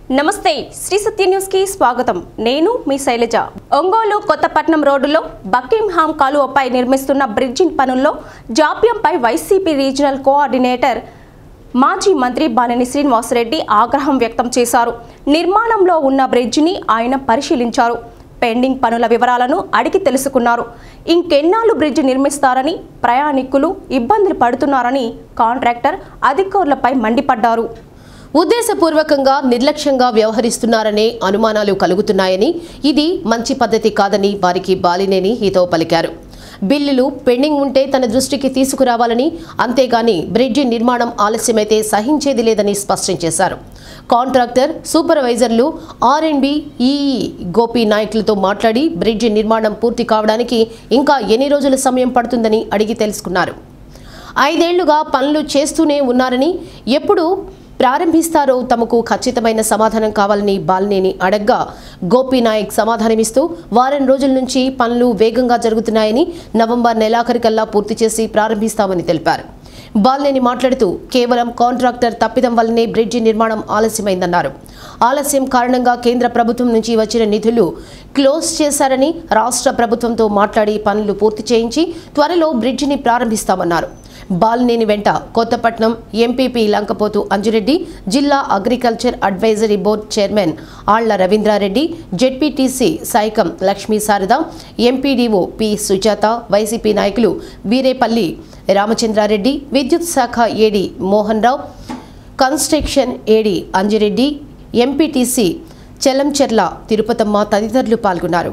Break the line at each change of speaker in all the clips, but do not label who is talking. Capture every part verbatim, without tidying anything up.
నమస్తే శ్రీ సత్య న్యూస్ కి స్వాగతం. నేను మీ శైలజ. ఒంగోలు కొత్తపట్నం రోడ్డులో బకింగ్హామ్ కాలువపై నిర్మిస్తున్న బ్రిడ్జి పనుల్లో జాప్యంపై వైసీపీ రీజనల్ కోఆర్డినేటర్ మాజీ మంత్రి బాలినేని శ్రీనివాసరెడ్డి ఆగ్రహం వ్యక్తం చేశారు. నిర్మాణంలో ఉన్న బ్రిడ్జిని ఆయన పరిశీలించారు. పెండింగ్ పనుల వివరాలను అడిగి తెలుసుకున్నారు. ఇంకెన్నాళ్ళు బ్రిడ్జి నిర్మిస్తారని, ప్రయాణికులు ఇబ్బందులు పడుతున్నారని కాంట్రాక్టర్ అధికారులపై మండిపడ్డారు.
ఉద్దేశపూర్వకంగా నిర్లక్ష్యంగా వ్యవహరిస్తున్నారనే అనుమానాలు కలుగుతున్నాయని, ఇది మంచి పద్ధతి కాదని వారికి బాలినేని హితవు పలికారు. బిల్లులు పెండింగ్ ఉంటే తన దృష్టికి తీసుకురావాలని, అంతేగాని బ్రిడ్జి నిర్మాణం ఆలస్యమైతే సహించేది లేదని స్పష్టం చేశారు. కాంట్రాక్టర్, సూపర్వైజర్లు, R and B, EE Gopi నాయకులతో మాట్లాడి బ్రిడ్జి నిర్మాణం పూర్తి కావడానికి ఇంకా ఎన్ని రోజుల సమయం పడుతుందని అడిగి తెలుసుకున్నారు. ఐదేళ్లుగా పనులు చేస్తూనే ఉన్నారని, ఎప్పుడు ప్రారంభిస్తారో తమకు ఖచ్చితమైన సమాధానం కావాలని బాలినేని అడగ్గా గోపీనాయక్ సమాధానమిస్తూ వారం రోజుల నుంచి పనులు వేగంగా జరుగుతున్నాయని, నవంబర్ నెలాఖరికల్లా పూర్తి చేసి ప్రారంభిస్తామని తెలిపారు. బాలినేని మాట్లాడుతూ కేవలం కాంట్రాక్టర్ తప్పిదం వల్లనే బ్రిడ్జి నిర్మాణం ఆలస్యమైందన్నారు. ఆలస్యం కారణంగా కేంద్ర ప్రభుత్వం నుంచి వచ్చిన నిధులు క్లోజ్ చేశారని, రాష్ట్ర ప్రభుత్వంతో మాట్లాడి పనులు పూర్తి చేయించి త్వరలో బ్రిడ్జిని ప్రారంభిస్తామన్నారు. బాలినేని వెంట కొత్తపట్నం ఎంపీపీ లంకపోతు అంజిరెడ్డి, జిల్లా agriculture advisory board chairman Alla Ravindrareddy, ZPTC Saikam Lakshmi Sharada, MPDO P Sujatha, YCP నాయకులు వీరేపల్లి రామచంద్రారెడ్డి, విద్యుత్ శాఖ AD Mohan Rao, construction AD Anjireddy, MPTC Chelamcherla Tirupatamma తదితరులు పాల్గొన్నారు.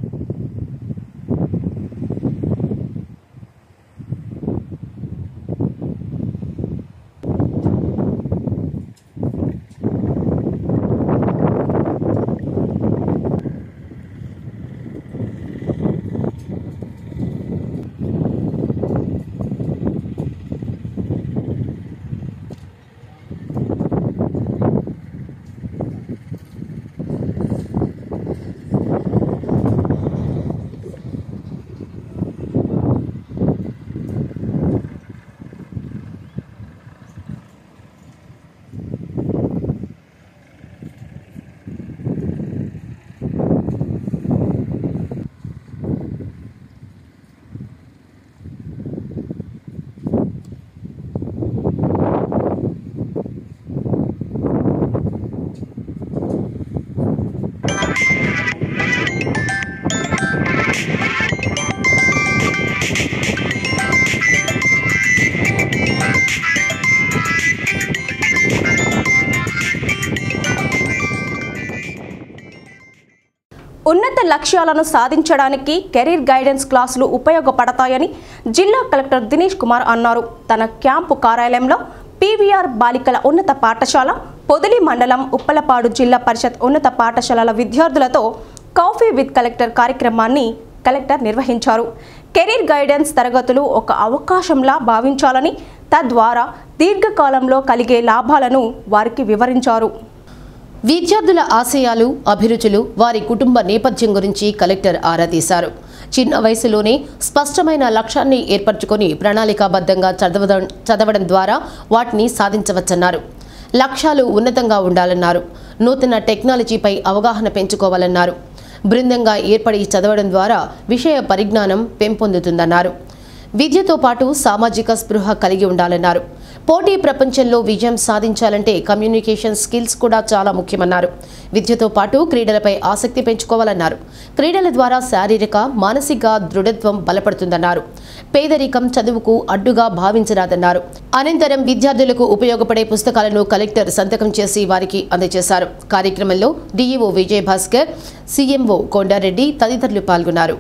ఉన్నత లక్ష్యాలను సాధించడానికి కెరీర్ గైడెన్స్ క్లాసులు ఉపయోగపడతాయని జిల్లా కలెక్టర్ దినేష్ కుమార్ అన్నారు. తన క్యాంపు కార్యాలయంలో పీవీఆర్ బాలికల ఉన్నత పాఠశాల, పొదిలి మండలం ఉప్పలపాడు జిల్లా పరిషత్ ఉన్నత పాఠశాలల విద్యార్థులతో కాఫీ విత్ కలెక్టర్ కార్యక్రమాన్ని కలెక్టర్ నిర్వహించారు. కెరీర్ గైడెన్స్ తరగతులు ఒక అవకాశంలా భావించాలని, తద్వారా దీర్ఘకాలంలో కలిగే లాభాలను వారికి వివరించారు.
విద్యార్థుల ఆశయాలు, అభిరుచులు, వారి కుటుంబ నేపథ్యం గురించి కలెక్టర్ ఆరా తీశారు. చిన్న వయసులోనే స్పష్టమైన లక్ష్యాన్ని ఏర్పరచుకొని ప్రణాళికాబద్ధంగా చదవడం చదవడం ద్వారా వాటిని సాధించవచ్చన్నారు. లక్ష్యాలు ఉన్నతంగా ఉండాలన్నారు. నూతన టెక్నాలజీపై అవగాహన పెంచుకోవాలన్నారు. బృందంగా ఏర్పడి చదవడం ద్వారా విషయ పరిజ్ఞానం పెంపొందుతుందన్నారు. విద్యతో పాటు సామాజిక స్పృహ కలిగి ఉండాలన్నారు. పోటీ ప్రపంచంలో విజయం సాధించాలంటే కమ్యూనికేషన్ స్కిల్స్ కూడా చాలా ముఖ్యమన్నారు. విద్యతో పాటు క్రీడలపై ఆసక్తి పెంచుకోవాలన్నారు. క్రీడల ద్వారా శారీరక, మానసిక దృఢత్వం బలపడుతుందన్నారు. పేదరికం చదువుకు అడ్డుగా భావించరాదన్నారు. అనంతరం విద్యార్థులకు ఉపయోగపడే పుస్తకాలను కలెక్టర్ సంతకం చేసి వారికి అందజేశారు. కార్యక్రమంలో డీఈఓ విజయ్ భాస్కర్, సీఎంఓ కొండారెడ్డి తదితరులు పాల్గొన్నారు.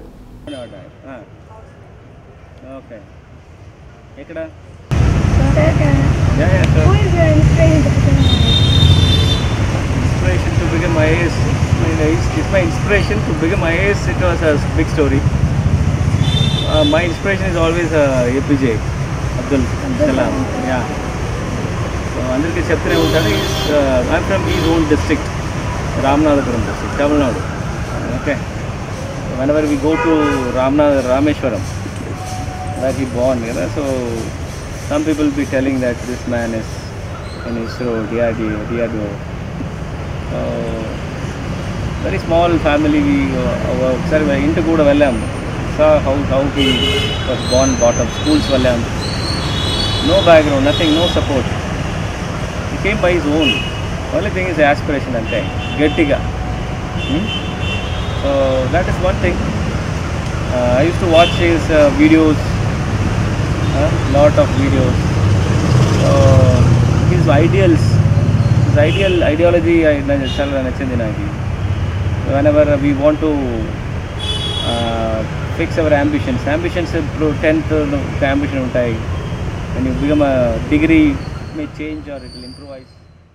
Yeah, yeah, sure. Who is your inspiration to become an I A S? Inspiration to become I A S? It's my inspiration to become I A S. It was a big story. Uh, my inspiration is always uh, A P J Abdul Kalam. Yeah. So, andariki cheptune untadu. I'm from his own district, Ramanathapuram district, Tamil Nadu. Okay. Whenever we go to Ramnath, Rameshwaram, where he born, you know, so some people will be telling that this man is in ISRO, D R D O, D R D O. Uh, very small family. ఒకసారి ఇంటికి కూడా వెళ్ళాము. Saw how how he was born bottom schools వెళ్ళాము. No background, nothing, no support. He came by his own. Only thing is aspiration అంతే, గట్టిగా. So that is one thing. I use to watch his videos, lot of videos. His ideals, his ideal ideology చాలా నచ్చింది నాకు. whenever we want to uh, fix our ambitions ambitions ఇప్పుడు tenth ambition ఉంటాయి. when you become a degree it may change or it will improvise.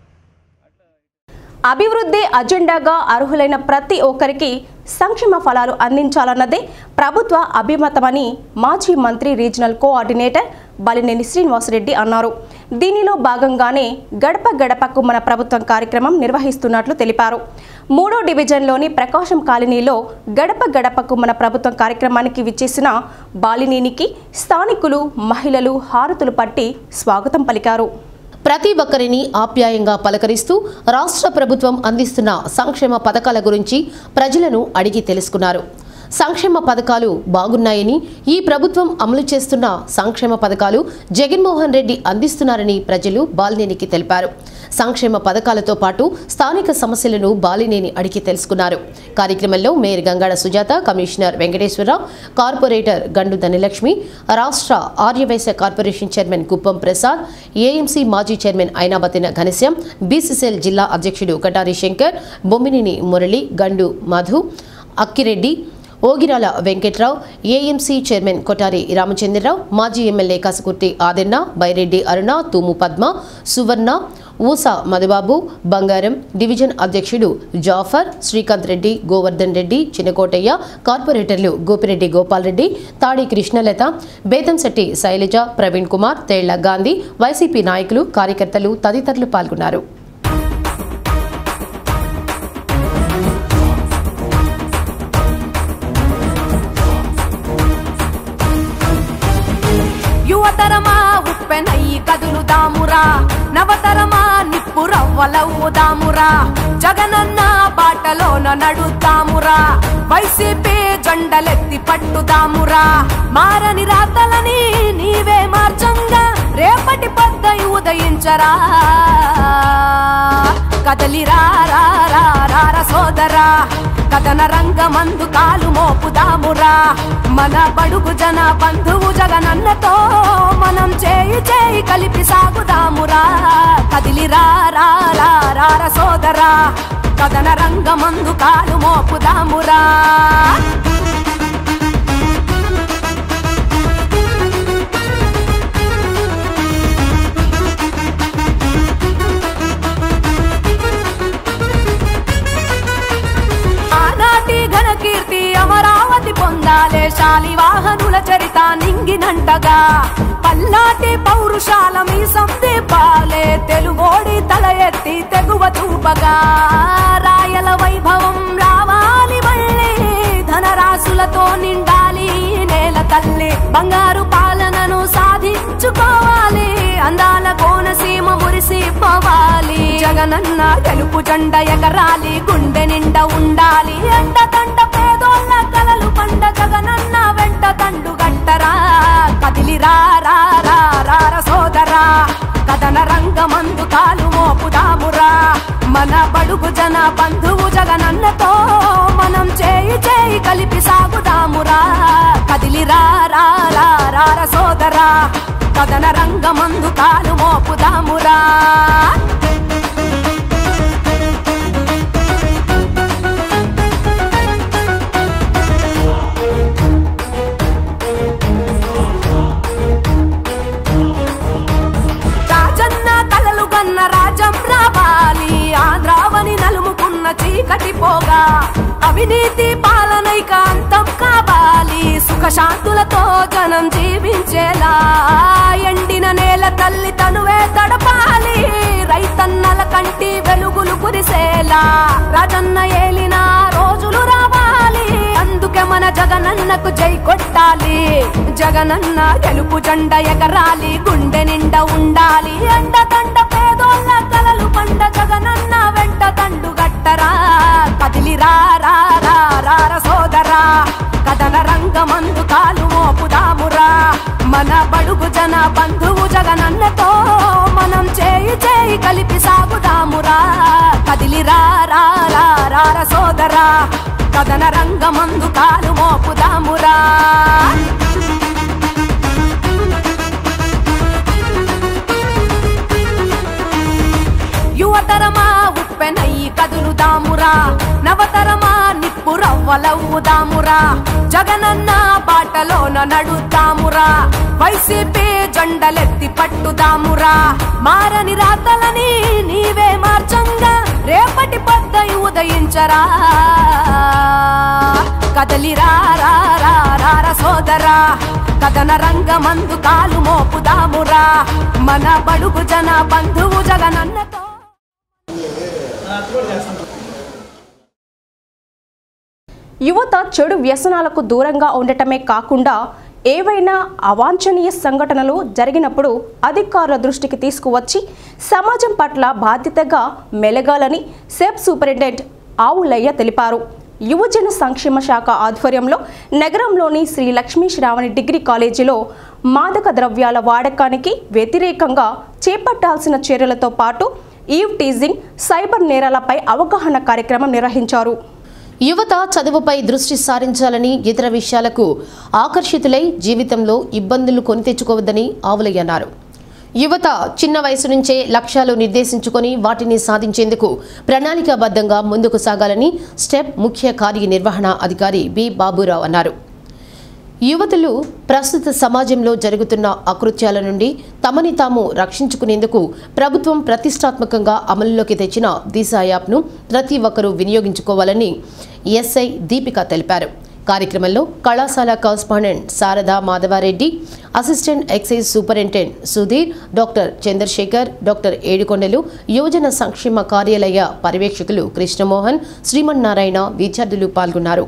అభివృద్ధి అజెండాగా అర్హులైన ప్రతి ఒక్కరికి సంక్షేమ ఫలాలు అందించాలన్నదే ప్రభుత్వ అభిమతమని మాజీ మంత్రి రీజనల్ కోఆర్డినేటర్ బలినేని శ్రీనివాసరెడ్డి అన్నారు. దీనిలో భాగంగానే గడప గడపకు మన ప్రభుత్వం కార్యక్రమం నిర్వహిస్తున్నట్లు తెలిపారు. మూడో డివిజన్లోని ప్రకాశం కాలనీలో గడప గడపకు మన ప్రభుత్వం కార్యక్రమానికి విచ్చేసిన బాలినేనికి స్థానికులు, మహిళలు హారతులు పట్టి స్వాగతం పలికారు.
ప్రతి ఒక్కరిని ఆప్యాయంగా పలకరిస్తూ రాష్ట్ర ప్రభుత్వం అందిస్తున్న సంక్షేమ పథకాల గురించి ప్రజలను అడిగి తెలుసుకున్నారు. సంక్షేమ పథకాలు బాగున్నాయని, ఈ ప్రభుత్వం అమలు చేస్తున్న సంక్షేమ పథకాలు జగన్మోహన్ రెడ్డి అందిస్తున్నారని ప్రజలు బాలినేనికి తెలిపారు. సంక్షేమ పథకాలతో పాటు స్థానిక సమస్యలను బాలినేని అడిగి తెలుసుకున్నారు. కార్యక్రమంలో mayor Gangada Sujatha, commissioner Venkateswararao, corporator Gandu Dhanalakshmi, రాష్ట్ర Aryavysya corporation chairman Kuppam Prasad, AMC మాజీ చైర్మన్ ఐనాబతిన ఘనశ్యాం, బీసీసీఎల్ జిల్లా అధ్యక్షుడు కటారి శంకర్, బొమ్మినేని మురళి, గండు మధు, అక్కిరెడ్డి, ఓగిరాల వెంకట్రావు, ఏఎంసీ చైర్మన్ కొటారి రామచంద్రరావు, మాజీ ఎమ్మెల్యే కసుకుర్తి ఆదెన్న, బైరెడ్డి అరుణ, తూము పద్మ, సువర్ణ, ఊసా మధుబాబు, బంగారం, డివిజన్ అధ్యక్షుడు జాఫర్, శ్రీకాంత్ రెడ్డి, గోవర్ధన్ రెడ్డి, చిన్నకోటయ్య, కార్పొరేటర్లు గోపిరెడ్డి గోపాల్ రెడ్డి, తాడి కృష్ణలత, బేతంశెట్టి శైలజ, ప్రవీణ్ కుమార్, తేళ్ల గాంధీ, వైసీపీ నాయకులు, కార్యకర్తలు తదితరులు పాల్గొన్నారు.
యువతరమా ఉప్పెనయ్యి కదులుదామురా, నవతరమా నిప్పు రవ్వలవుదామురా, జగనన్న బాటలోన నడుద్దామురా, వైసీపీ జెండలెత్తి పట్టుదామురా, మారని రాతలని నీవే మార్చంగా రేపటి పొద్దై ఉదయించరా, కదలిరా సోదరా, కథన రంగమందు కాలు మోపుదామురా, మన బడుగు జన బంధువు జగనన్నతో మనం చేయి చేయి కలిపి సాగుదామురా, కదిలిరా రార సోదరా, కథన రంగమందు కాలు మోపుదామురా. కీర్తి అమరావతి పొందాలే, శాలివాహనుల చరిత నింగినంటగా, పల్లాటి పౌరుషాల మీ సందీపాలే, తెలుగోడి తల ఎత్తి తెగువ చూపగా, రాయల వైభవం రావాలి మళ్ళీ, ధనరాశులతో నిండాలి నేల తల్లి, బంగారు పాలనను సాధించుకోవాలి, అందాల కోనసీమ మురిసిపోవాలి, జగనన్న గెలుపు జెండ ఎగరాలి, గుండె నిండా ఉండాలి, ఎండ తండ పేదోళ్ళ కలలు పండ, జగనన్న వెంట తండు గట్టరా, కదిలిరా రార సోదరా, కథన రంగమందు కాలు మోపుదామురా, మన బడుగు జన బంధువు జగనన్నతో మనం చేయి చేయి కలిపి సాగుదామురా, కదిలిరా రార సోదరా, కథన రంగమందు కాలు మోపుదామురా. రాజం రావాలి, ఆంధ్రావని నలుముకున్న చీకటి పోగా, అవినీతి పాలనైక అంతం కావాలి, సుఖశాంతులతో జనం జీవించేలా, ఎండిన నేల తల్లి తనువే తడపాలి, రైతన్నల కంటి వెలుగులు కురిసేలా, రాజన్న ఏలిన రోజులు రావాలి, అందుకే మన జగనన్నకు జై కొట్టాలి, జగనన్న గెలుపు జెండ ఎగరాలి, గుండె నిండా ఉండాలి, ఎండ తండ పేదోళ్ళ కలలు పండ, జగనన్న వెంట తండు గట్టరా, కదిలిరా జన బంధువు జగనన్నతో మనం చేయి చేయి కలిపి సాగుదామురా కదిలి రా రా రా రా సోదరా కదన రంగమందు కాలు మోపుదామురా యువతరమా ఉప్పెనయ్యి కదులుదామురా నవతరమా నిప్పు రవ్వలవుదామురా జగనన్న బాటలోన నడుద్దామురా వైసీపీ జెండలెత్తి పట్టుదామురా మారని రాతలని నీవే మార్చంగా రేపటి పొద్దై ఉదయించరా కదలి రా రా రా రా సోదరా కదన రంగమందు కాలు మోపుదామురా మన బడుగు జన బంధువు జగనన్నతో
యువత చెడు వ్యసనాలకు దూరంగా ఉండటమే కాకుండా ఏవైనా అవాంఛనీయ సంఘటనలు జరిగినప్పుడు అధికారుల దృష్టికి తీసుకువచ్చి సమాజం పట్ల బాధ్యతగా మెలగాలని సెబ్ సూపరింటెండెంట్ ఆవులయ్య తెలిపారు. యువజన సంక్షేమ శాఖ ఆధ్వర్యంలో నగరంలోని శ్రీ లక్ష్మీ శ్రావణి డిగ్రీ కాలేజీలో మాదక ద్రవ్యాల వాడకానికి వ్యతిరేకంగా చేపట్టాల్సిన చర్యలతో పాటు ఈవ్ టీజింగ్, సైబర్ నేరాలపై అవగాహన కార్యక్రమం నిర్వహించారు.
యువత చదువుపై దృష్టి సారించాలని, ఇతర విషయాలకు ఆకర్షితులై జీవితంలో ఇబ్బందులు కొని తెచ్చుకోవద్దని ఆవులయ్య అన్నారు. యువత చిన్న వయసు నుంచే లక్ష్యాలు నిర్దేశించుకొని వాటిని సాధించేందుకు ప్రణాళికాబద్ధంగా ముందుకు సాగాలని స్టెప్ ముఖ్య కార్యనిర్వహణ అధికారి బి బాబురావు అన్నారు. యువతులు ప్రస్తుత సమాజంలో జరుగుతున్న అకృత్యాల నుండి తమని తాము రక్షించుకునేందుకు ప్రభుత్వం ప్రతిష్టాత్మకంగా అమలులోకి తెచ్చిన దిశ యాప్ను ప్రతి ఒక్కరూ వినియోగించుకోవాలని ఎస్ఐ దీపిక తెలిపారు. కార్యక్రమంలో కళాశాల correspondent Sharada Madhavareddy, assistant excise superintendent Sudheer, doctor Chandrasekhar, doctor Edukondalu, యువజన సంక్షేమ కార్యాలయ పర్యవేక్షకులు కృష్ణమోహన్, శ్రీమన్నారాయణ విద్యార్థులు పాల్గొన్నారు.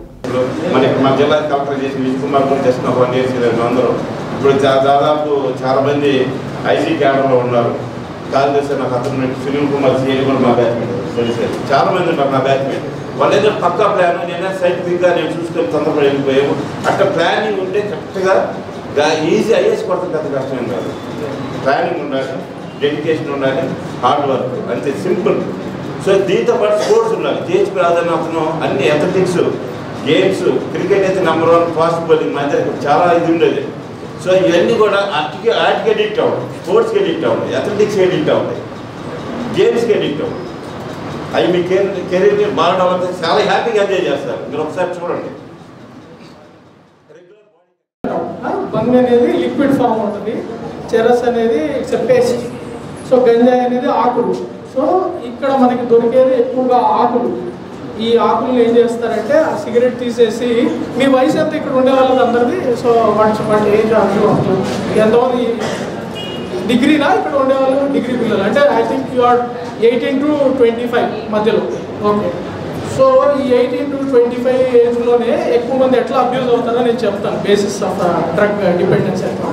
దాదాపు చాలా మంది ఐసీ క్యాడర్లో ఉన్నారు. కాల్ చేస్తే నాకు అతను సునీల్ కుమార్ సీఏ కూడా మా బ్యాచ్మేట్, చాలా మంది ఉన్నారు నా బ్యాచ్మేట్. వాళ్ళు ఏదో పక్కా ప్లాన్, నేనే సైంటిఫిక్గా నేను చూసుకొని తొందరగా వెళ్ళిపోయాము. అట్లా ప్లానింగ్ ఉంటే కరెక్ట్గా ఈజీ ఐఏఎస్ కొడతాం, పెద్ద కష్టమేం కాదు. ప్లానింగ్ ఉండాలి, డెడికేషన్ ఉండాలి, హార్డ్ వర్క్, అంతే సింపుల్. సో దీంతో పాటు స్పోర్ట్స్ ఉండాలి. జేహెచ్ ప్రాధాన్యతను అన్ని అథ్లెటిక్స్, గేమ్స్, క్రికెట్ అయితే నెంబర్ వన్, ఫాస్ట్ బౌలింగ్ మధ్య చాలా ఇది ఉండేది. సో ఇవన్నీ కూడా ఆర్టికి ఆర్ట్కి ఎడిక్ట్ అవ్వడం, స్పోర్ట్స్కి ఎడిక్ట్ అవ్వడం, అథ్లెటిక్స్కి ఎడిక్ట్ అవ్వడం, గేమ్స్కి ఎడిక్ట్ అవ్వడం. అవి మీ కెరీర్ కెరీర్ని బాగా డెవలప్ చేసి చాలా హ్యాపీగా ఎంజాయ్ చేస్తారు. మీరు ఒకసారి చూడండి.
బంగ్ అనేది లిక్విడ్ ఫామ్ ఉంటుంది, చెరస్ అనేది ఇట్స్ ఎ పేస్ట్. సో గంజాయి అనేది ఆకులు. సో ఇక్కడ మనకి దొరికేది ఎక్కువగా ఆకులు. ఈ ఆకులు ఏం చేస్తారంటే ఆ సిగరెట్ తీసేసి, మీ వయసు ఎంత ఇక్కడ ఉండే వాళ్ళది అందరిది? సో వాటి వాటి ఏజ్ అర్థం ఎంతమంది డిగ్రీనా ఇక్కడ ఉండేవాళ్ళు? డిగ్రీ పిల్లలు అంటే I think you are eighteen to twenty five మధ్యలో. ఓకే, సో ఈ ఎయిటీన్ టు ట్వంటీ ఫైవ్ ఏజ్లోనే ఎక్కువ మంది ఎట్లా అబ్యూజ్ అవుతారో నేను చెప్తాను. బేసిస్ ఆఫ్ డ్రగ్ డిపెండెన్స్ ఎట్లా.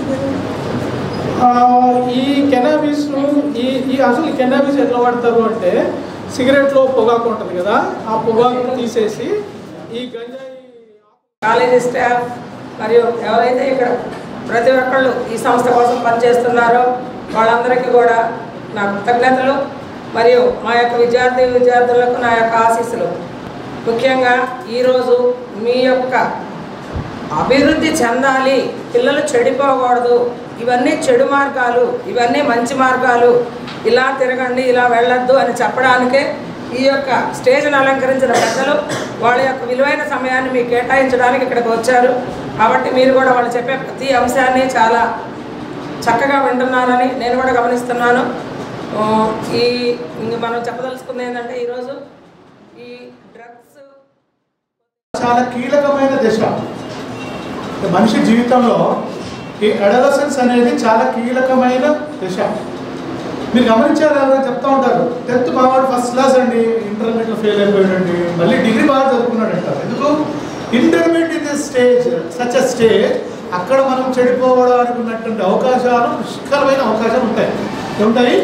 ఈ కెనాబిస్ ఈ ఈ అసలు కెనాబిస్ ఎట్లా వాడతారు అంటే, సిగరెట్లో పొగాకు ఉంటుంది కదా, ఆ పొగాకు తీసేసి ఈ గంజాయి.
కాలేజీ స్టాఫ్ మరియు ఎవరైతే ఇక్కడ ప్రతి ఒక్కళ్ళు ఈ సంస్థ కోసం పనిచేస్తున్నారో వాళ్ళందరికీ కూడా నా కృతజ్ఞతలు మరియు మా యొక్క విద్యార్థి విద్యార్థులకు నా యొక్క ఆశీస్సులు. ముఖ్యంగా ఈరోజు మీ యొక్క అభివృద్ధి చెందాలి, పిల్లలు చెడిపోకూడదు, ఇవన్నీ చెడు మార్గాలు, ఇవన్నీ మంచి మార్గాలు, ఇలా తిరగండి, ఇలా వెళ్ళొద్దు అని చెప్పడానికే ఈ యొక్క స్టేజ్ను అలంకరించిన పెద్దలు వాళ్ళ యొక్క విలువైన సమయాన్ని మీకు కేటాయించడానికి ఇక్కడికి వచ్చారు. కాబట్టి మీరు కూడా వాళ్ళు చెప్పే ప్రతి అంశాన్ని చాలా చక్కగా వింటున్నారని నేను కూడా గమనిస్తున్నాను. ఈ ఇంక మనం చెప్పదలుచుకుంది ఏంటంటే, ఈరోజు ఈ డ్రగ్స్
చాలా కీలకమైన దశ మనిషి జీవితంలో. ఈ అడోలసెన్స్ అనేది చాలా కీలకమైన దశ. మీరు గమనించారు కదా, చెప్తా ఉంటారు టెన్త్ బాగా ఫస్ట్ క్లాస్ అండి, ఇంటర్మీడియట్లో ఫెయిల్ అయిపోయాడండి, మళ్ళీ డిగ్రీ బాగా చదువుకున్నాడు అంటారు. ఎందుకు? Intermediate in the stage, such a stage, అక్కడ మనం చెడిపోవడానికి ఉన్నటువంటి అవకాశాలు, పుష్కలమైన అవకాశాలు ఉంటాయి. ఉంటాయి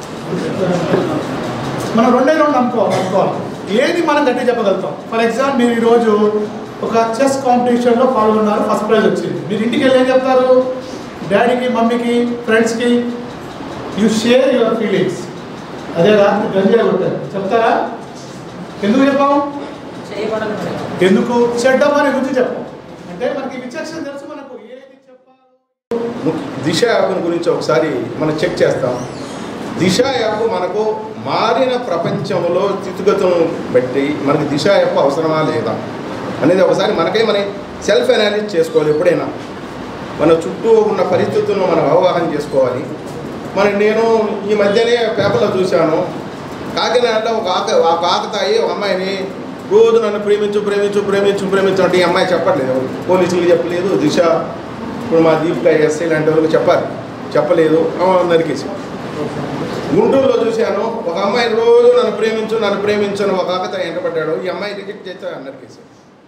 మనం రెండే రెండు అనుకోవాలి అనుకోవాలి ఏది మనం గట్టి చెప్పగలుగుతాం. ఫర్ ఎగ్జాంపుల్, మీరు ఈరోజు ఒక చెస్ కాంపిటీషన్లో పాల్గొన్నారు, ఫస్ట్ ప్రైజ్ వచ్చింది. మీరు ఇంటికి వెళ్ళి ఏం చెప్తారు? డాడీకి మమ్మీకి ఫ్రెండ్స్కి యూ షేర్ యువర్ ఫీలింగ్స్. అదే రాత్రి గంజాయి కొట్టారు చెప్తారా? ఎందుకు చెప్పాం? ఎందుకు చెడ్డం అనే గురించి చెప్పాం అంటే మనకి విచక్షణ తెలుసు, మనకు ఏది చెప్పాలి.
దిశ యాప్ గురించి ఒకసారి మనం చెక్ చేస్తాం. దిశ యాప్ మనకు మారిన ప్రపంచంలో స్థితిగతులను బట్టి మనకి దిశ యాప్ అవసరమా లేదా అనేది ఒకసారి మనకే మనం సెల్ఫ్ అనాలిసిస్ చేసుకోవాలి. ఎప్పుడైనా మన చుట్టూ ఉన్న పరిస్థితులను మనం అవగాహన చేసుకోవాలి. మరి నేను ఈ మధ్యనే పేపర్లో చూశాను, కాకినాడలో ఒక ఆక ఆ కాకతాయి ఒక అమ్మాయిని రోజు నన్ను ప్రేమించు ప్రేమించు ప్రేమించు ప్రేమించు అంటే ఈ అమ్మాయి చెప్పట్లేదు, పోలీసులకు చెప్పలేదు, దిశ ఇప్పుడు మా దీపిక ఎస్ఐ లాంటి వాళ్ళకి చెప్పాలి, చెప్పలేదు, నరికేసి. గుంటూరులో చూశాను, ఒక అమ్మాయి రోజు నన్ను ప్రేమించు నన్ను ప్రేమించు అని ఒక ఆకతాయి ఎంటపడ్డాడు, ఈ అమ్మాయి రిజెక్ట్ చేస్తే నరికేసి.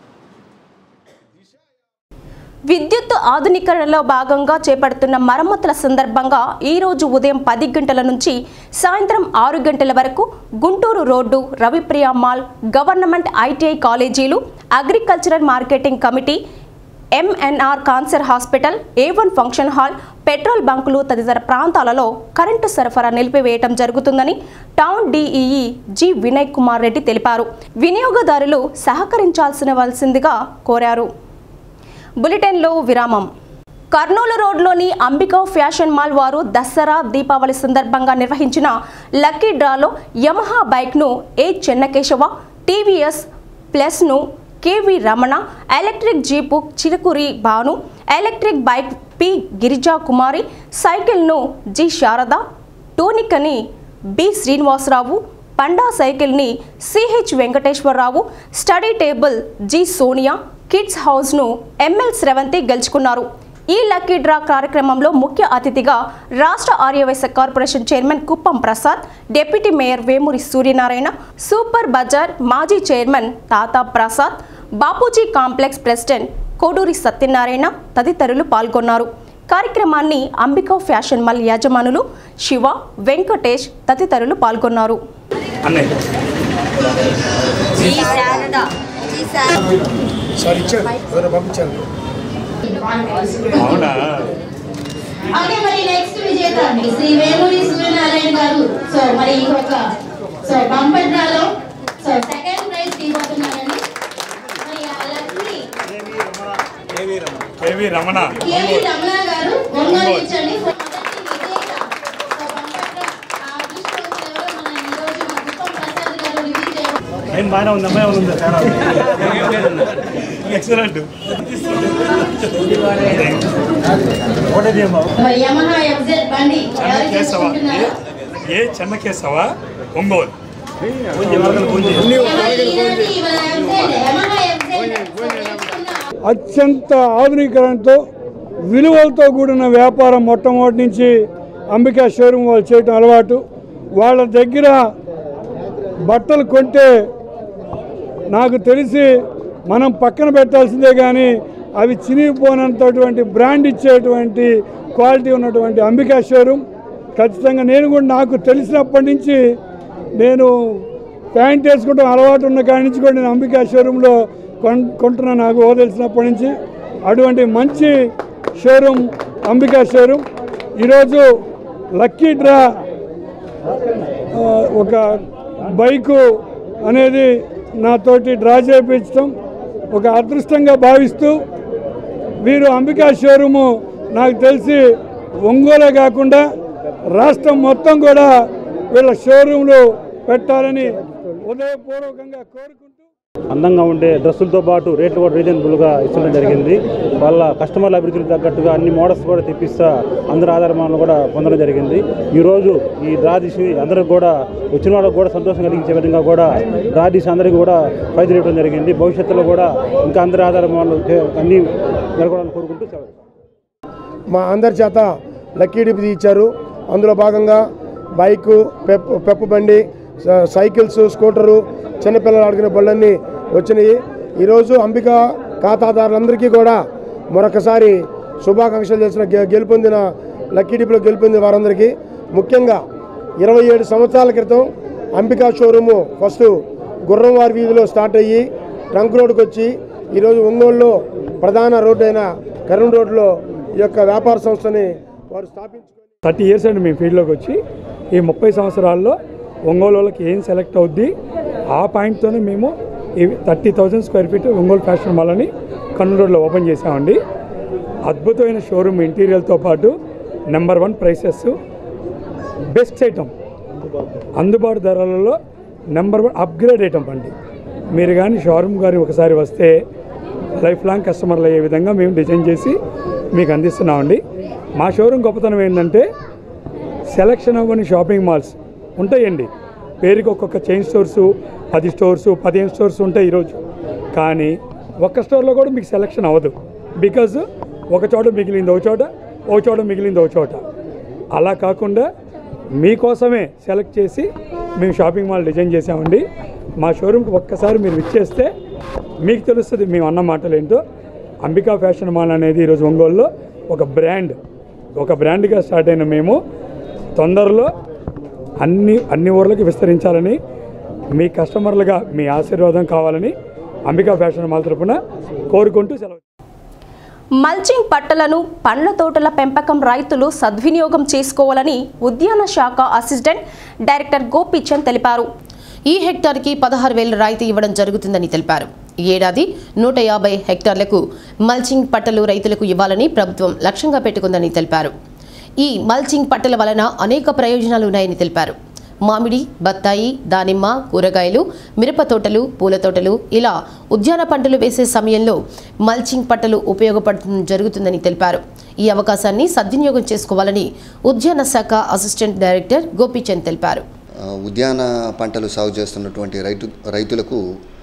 విద్యుత్ ఆధునీకరణలో భాగంగా చేపడుతున్న మరమ్మతుల సందర్భంగా ఈ రోజు ఉదయం పది గంటల నుంచి సాయంత్రం ఆరు గంటల వరకు Guntur road, Ravipriya mall, government ITI కాలేజీలు, agricultural marketing committee, MNR cancer hospital, A one function hall, petrol బంకులు తదితర ప్రాంతాలలో కరెంటు సరఫరా నిలిపివేయటం జరుగుతుందని town DEE G Vinay Kumar Reddy తెలిపారు. వినియోగదారులు సహకరించాల్సినవలసిందిగా కోరారు. బులెటిన్లో విరామం. కర్నూలు రోడ్లోని అంబికా ఫ్యాషన్ మాల్ వారు దసరా, దీపావళి సందర్భంగా నిర్వహించిన లక్కీ డ్రాలో యమహా బైక్ను ఏ చెన్నకేశవ, టీవీఎస్ ప్లస్ను KV Ramana, electric jeep Chirukuri Bhanu, electric bike P Girija Kumari, సైకిల్ను జి శారద, టోనికని బి శ్రీనివాసరావు, పండా సైకిల్ని CH Venkateswararao, study table G Sonia, kids హౌస్ను ఎంఎల్ శ్రవంతి గెలుచుకున్నారు. ఈ లక్కీ డ్రా కార్యక్రమంలో ముఖ్య అతిథిగా రాష్ట్ర Aryavysya corporation chairman Kuppam Prasad, deputy mayor Vemuri Suryanarayana, super bazaar మాజీ chairman Tata Prasad, Bapuji complex president Koduri Satyanarayana తదితరులు పాల్గొన్నారు. కార్యక్రమాన్ని అంబికా ఫ్యాషన్ మాల్ యాజమానులు శివ, వెంకటేష్ తదితరులు పాల్గొన్నారు.
ఓకే, మరి నెక్స్ట్ విజేత అండి శ్రీ వేమూరి సూర్యనారాయణ గారు. సో మరి ఇంకొక సో బంపర్ డ్రాలో సో సెకండ్ ప్రైజ్ తీసుకోతున్నారండి. మరి Lakshmi KV Ramana KV Ramana garu Ongole ఇచ్చండి. So మొదటి విజేత సో బంపర్ డ్రా ఆ అదృష్టం ఎవరో మన ఈ రోజు మన కుప్పం ప్రసాద్ గారు రివీల్ చేయాలి.
ఏం బాగానే ఉంది, అమ్మాయి ఉంది ఎక్సలెంట్.
మరి యమహా ఎఫ్జెడ్ బండి ఎవరు తీసుకుంటున్నారు?
ఏ చెన్నకేశవ ఒంగోలు.
అత్యంత ఆధునీకరణతో విలువలతో కూడిన వ్యాపారం మొట్టమొదటి నుంచి అంబికా షోరూమ్ వాళ్ళు చేయటం అలవాటు. వాళ్ళ దగ్గర బట్టలు కొంటే నాకు తెలిసి మనం పక్కన పెట్టాల్సిందే కానీ అవి చినిగిపోనంతటువంటి బ్రాండ్ ఇచ్చేటువంటి క్వాలిటీ ఉన్నటువంటి అంబికా షోరూమ్ ఖచ్చితంగా నేను కూడా నాకు తెలిసినప్పటి నుంచి నేను ప్యాంట్ వేసుకుంటాం అలవాటు ఉన్న కాడి నుంచి కూడా నేను అంబికా షోరూంలో కొన్ కొంటున్నా నాకు ఓ తెలిసినప్పటి నుంచి. అటువంటి మంచి షోరూమ్ అంబికా షోరూమ్. ఈరోజు లక్కీ డ్రా ఒక బైకు అనేది నాతోటి డ్రా చేయించడం ఒక అదృష్టంగా భావిస్తూ వీరు అంబికా షోరూము నాకు తెలిసి ఒంగోలే కాకుండా రాష్ట్రం మొత్తం కూడా వీళ్ళ షోరూంలు పెట్టాలని ఉదయపూర్వకంగా కోరుకుంటూ
అందంగా ఉండే డ్రెస్సులతో పాటు రేట్లు కూడా రీజనబుల్గా ఇచ్చడం జరిగింది. వాళ్ళ కస్టమర్ల అభివృద్ధికి తగ్గట్టుగా అన్ని మోడల్స్ కూడా తెప్పిస్తా అందరి ఆధారమానాలు కూడా పొందడం జరిగింది. ఈరోజు ఈ డ్రా తీసి అందరికి కూడా వచ్చిన వాళ్ళకు కూడా సంతోషం కలిగించే విధంగా కూడా డ్రా తీసి అందరికీ కూడా ప్రైజ్ ఇవ్వడం జరిగింది. భవిష్యత్తులో కూడా ఇంకా అందరి ఆధారమానాలు అన్ని నెలకొడాలని కోరుకుంటూ
మా అందరి చేత లక్కీ డిప్ ఇచ్చారు. అందులో భాగంగా బైకు, పెప్ పెప్పు బండి, సైకిల్స్, స్కూటరు, చిన్నపిల్లలు ఆడుకునే బళ్ళన్నీ వచ్చినాయి. ఈరోజు అంబికా ఖాతాదారులందరికీ కూడా మరొకసారి శుభాకాంక్షలు చేసిన గెలుపొందిన లక్కీ డిప్లో గెలుపొందిన వారందరికీ ముఖ్యంగా ఇరవై ఏడు సంవత్సరాల క్రితం అంబికా షోరూము ఫస్ట్ గుర్రంవారి వీధిలో స్టార్ట్ అయ్యి ట్రంక్ రోడ్డుకు వచ్చి ఈరోజు ఒంగోలులో ప్రధాన రోడ్డు అయిన కరీం రోడ్లో ఈ యొక్క వ్యాపార సంస్థని వారు స్థాపించుకొని
థర్టీ ఇయర్స్ అండి మేము ఫీల్డ్లోకి వచ్చి ఈ ముప్పై సంవత్సరాల్లో ఒంగోలు వాళ్ళకి ఏం సెలెక్ట్ అవుద్ది ఆ పాయింట్తోనే మేము ఈ thirty thousand square feet Ongole fashion mall అని కర్నూలు రోడ్లో ఓపెన్ చేసామండి. అద్భుతమైన షోరూమ్ ఇంటీరియర్తో పాటు number one prices, best item, అందుబాటు ధరలలో నెంబర్ వన్ అప్గ్రేడ్ ఐటమ్ అండి. మీరు కానీ షోరూమ్ కానీ ఒకసారి వస్తే లైఫ్ లాంగ్ కస్టమర్లు అయ్యే విధంగా మేము డిజైన్ చేసి మీకు అందిస్తున్నామండి. మా షోరూమ్ గొప్పతనం ఏంటంటే సెలక్షన్ అవ్వని షాపింగ్ మాల్స్ ఉంటాయండి. పేరుకి ఒక్కొక్క చైన్ స్టోర్సు, పది స్టోర్సు, పదిహేను స్టోర్స్ ఉంటాయి ఈరోజు. కానీ ఒక్క స్టోర్లో కూడా మీకు సెలక్షన్ అవ్వదు. బికాజ్ ఒక చోట మిగిలింది ఒక చోట, ఒక చోట మిగిలింది ఒక చోట. అలా కాకుండా మీకోసమే సెలెక్ట్ చేసి మేము షాపింగ్ మాల్ డిజైన్ చేసామండి. మా షోరూమ్కి ఒక్కసారి మీరు విచ్చేస్తే మీకు తెలుస్తుంది మేము అన్న మాటలు ఏంటో. అంబికా ఫ్యాషన్ మాల్ అనేది ఈరోజు ఒంగోలులో ఒక బ్రాండ్, ఒక బ్రాండ్గా స్టార్ట్ అయిన మేము తొందరలో అన్ని అన్ని ఊర్లకి విస్తరించాలని, మీ కస్టమర్లుగా మీ ఆశీర్వాదం కావాలని అంబికా ఫ్యాషన్ మాల్ తరపున కోరుకుంటూ సెలవు.
మల్చింగ్ పట్టలను పండ్ల తోటల పెంపకం రైతులు సద్వినియోగం చేసుకోవాలని ఉద్యాన శాఖ అసిస్టెంట్ డైరెక్టర్ గోపీచంద్ తెలిపారు.
ఈ హెక్టార్కి పదహారు వేల రాయితీ ఇవ్వడం జరుగుతుందని తెలిపారు. ఈ ఏడాది నూట యాభై హెక్టార్లకు మల్చింగ్ పట్టలు రైతులకు ఇవ్వాలని ప్రభుత్వం లక్ష్యంగా పెట్టుకుందని తెలిపారు. ఈ మల్చింగ్ పట్టల వలన అనేక ప్రయోజనాలు ఉన్నాయని తెలిపారు. మామిడి, బత్తాయి, దానిమ్మ, కూరగాయలు, మిరప తోటలు, పూల తోటలు ఇలా ఉద్యాన పంటలు వేసే సమయంలో మల్చింగ్ పట్టలు ఉపయోగపడటం జరుగుతుందని తెలిపారు. ఈ అవకాశాన్ని సద్వినియోగం చేసుకోవాలని ఉద్యాన శాఖ అసిస్టెంట్ డైరెక్టర్ గోపీచంద్ తెలిపారు.
ఉద్యాన పంటలు సాగు చేస్తున్నటువంటి రైతు రైతులకు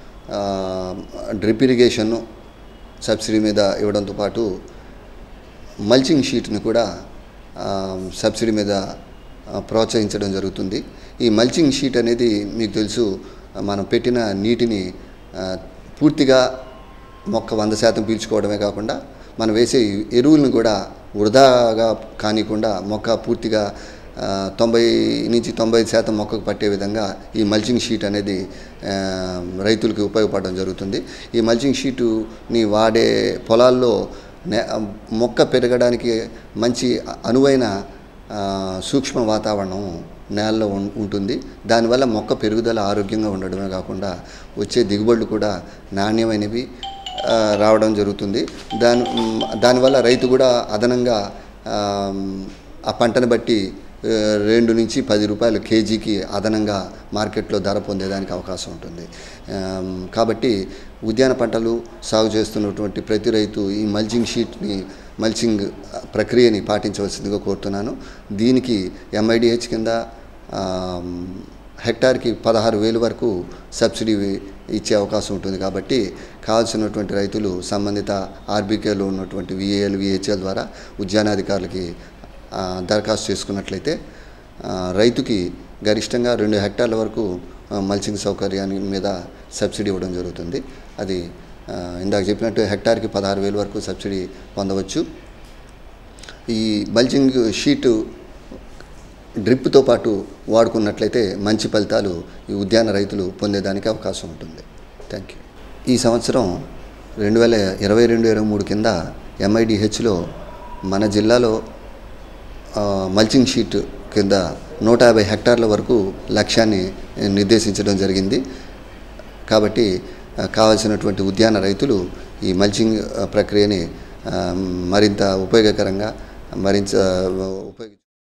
డ్రిప్ ఇరిగేషన్ సబ్సిడీ మీద ఇవ్వడంతో పాటు మల్చింగ్ షీట్ని కూడా సబ్సిడీ మీద ప్రోత్సహించడం జరుగుతుంది. ఈ మల్చింగ్ షీట్ అనేది మీకు తెలుసు, మనం పెట్టిన నీటిని పూర్తిగా మొక్క వంద శాతం పీల్చుకోవడమే కాకుండా మనం వేసే ఎరువులను కూడా వృధాగా కానికుండా మొక్క పూర్తిగా తొంభై నుంచి తొంభై శాతం మొక్కకు పట్టే విధంగా ఈ మల్చింగ్ షీట్ అనేది రైతులకు ఉపయోగపడడం జరుగుతుంది. ఈ మల్చింగ్ షీటుని వాడే పొలాల్లో మొక్క పెరగడానికి మంచి అనువైన సూక్ష్మ వాతావరణం నేలలో ఉంటుంది. దానివల్ల మొక్క పెరుగుదల ఆరోగ్యంగా ఉండడమే కాకుండా వచ్చే దిగుబడులు కూడా నాణ్యమైనవి రావడం జరుగుతుంది. దాని దానివల్ల రైతు కూడా అదనంగా ఆ పంటను బట్టి రెండు నుంచి పది రూపాయలు కేజీకి అదనంగా మార్కెట్లో ధర పొందేదానికి అవకాశం ఉంటుంది. కాబట్టి ఉద్యాన పంటలు సాగు చేస్తున్నటువంటి ప్రతి రైతు ఈ మల్చింగ్ షీట్ని మల్చింగ్ ప్రక్రియని పాటించవలసిందిగా కోరుతున్నాను. దీనికి ఎంఐడిహెచ్ కింద హెక్టార్కి పదహారు వేలు వరకు సబ్సిడీ ఇచ్చే అవకాశం ఉంటుంది. కాబట్టి కావాల్సినటువంటి రైతులు సంబంధిత ఆర్బీకేలో ఉన్నటువంటి విఏఎల్ విహెచ్ఎల్ ద్వారా ఉద్యానాధికారులకి దరఖాస్తు చేసుకున్నట్లయితే రైతుకి గరిష్టంగా రెండు హెక్టార్ల వరకు మల్చింగ్ సౌకర్యాన్ని మీద సబ్సిడీ ఇవ్వడం జరుగుతుంది. అది ఇందాక చెప్పినట్టు హెక్టార్కి పదహారు వేలు వరకు సబ్సిడీ పొందవచ్చు. ఈ మల్చింగ్ షీటు డ్రిప్తో పాటు వాడుకున్నట్లయితే మంచి ఫలితాలు ఈ ఉద్యాన రైతులు పొందేదానికి అవకాశం ఉంటుంది. Thank you. ఈ సంవత్సరం రెండు వేల ఇరవై రెండు ఇరవై మూడు కింద ఎంఐడిహెచ్లో మన జిల్లాలో మల్చింగ్ షీట్ కింద నూట యాభై హెక్టార్ల వరకు లక్ష్యాన్ని నిర్దేశించడం జరిగింది. కాబట్టి కావాల్సినటువంటి ఉద్యాన రైతులు ఈ మల్చింగ్ ప్రక్రియని మరింత ఉపయోగకరంగా మరింత ఉపయోగ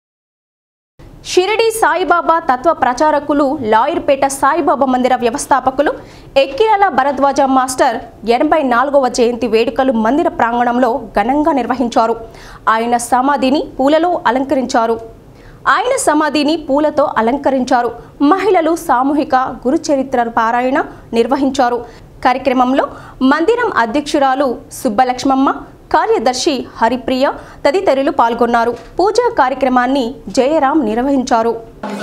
షిరిడి సాయిబాబా తత్వ ప్రచారకులు లాయర్పేట సాయిబాబా మందిర వ్యవస్థాపకులు ఎక్కిరాల భరద్వాజ మాస్టర్ ఎనభై నాలుగవ జయంతి వేడుకలు మందిర ప్రాంగణంలో ఘనంగా నిర్వహించారు. ఆయన సమాధిని పూలలో అలంకరించారు ఆయన సమాధిని పూలతో అలంకరించారు. మహిళలు సామూహిక గురుచరిత్ర పారాయణ నిర్వహించారు. కార్యక్రమంలో మందిరం అధ్యక్షురాలు సుబ్బలక్ష్మమ్మ, కార్యదర్శి హరిప్రియ తదితరులు పాల్గొన్నారు. పూజా కార్యక్రమాన్ని జయరాం నిర్వహించారు.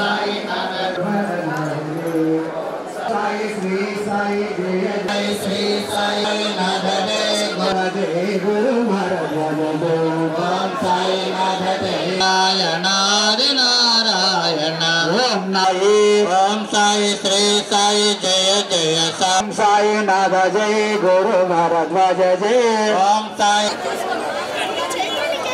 ఓం సాయి శ్రీ సాయి జయ జయ సాయి నాథ జయ గురు భరద్వాజ జయ ఓం సాయి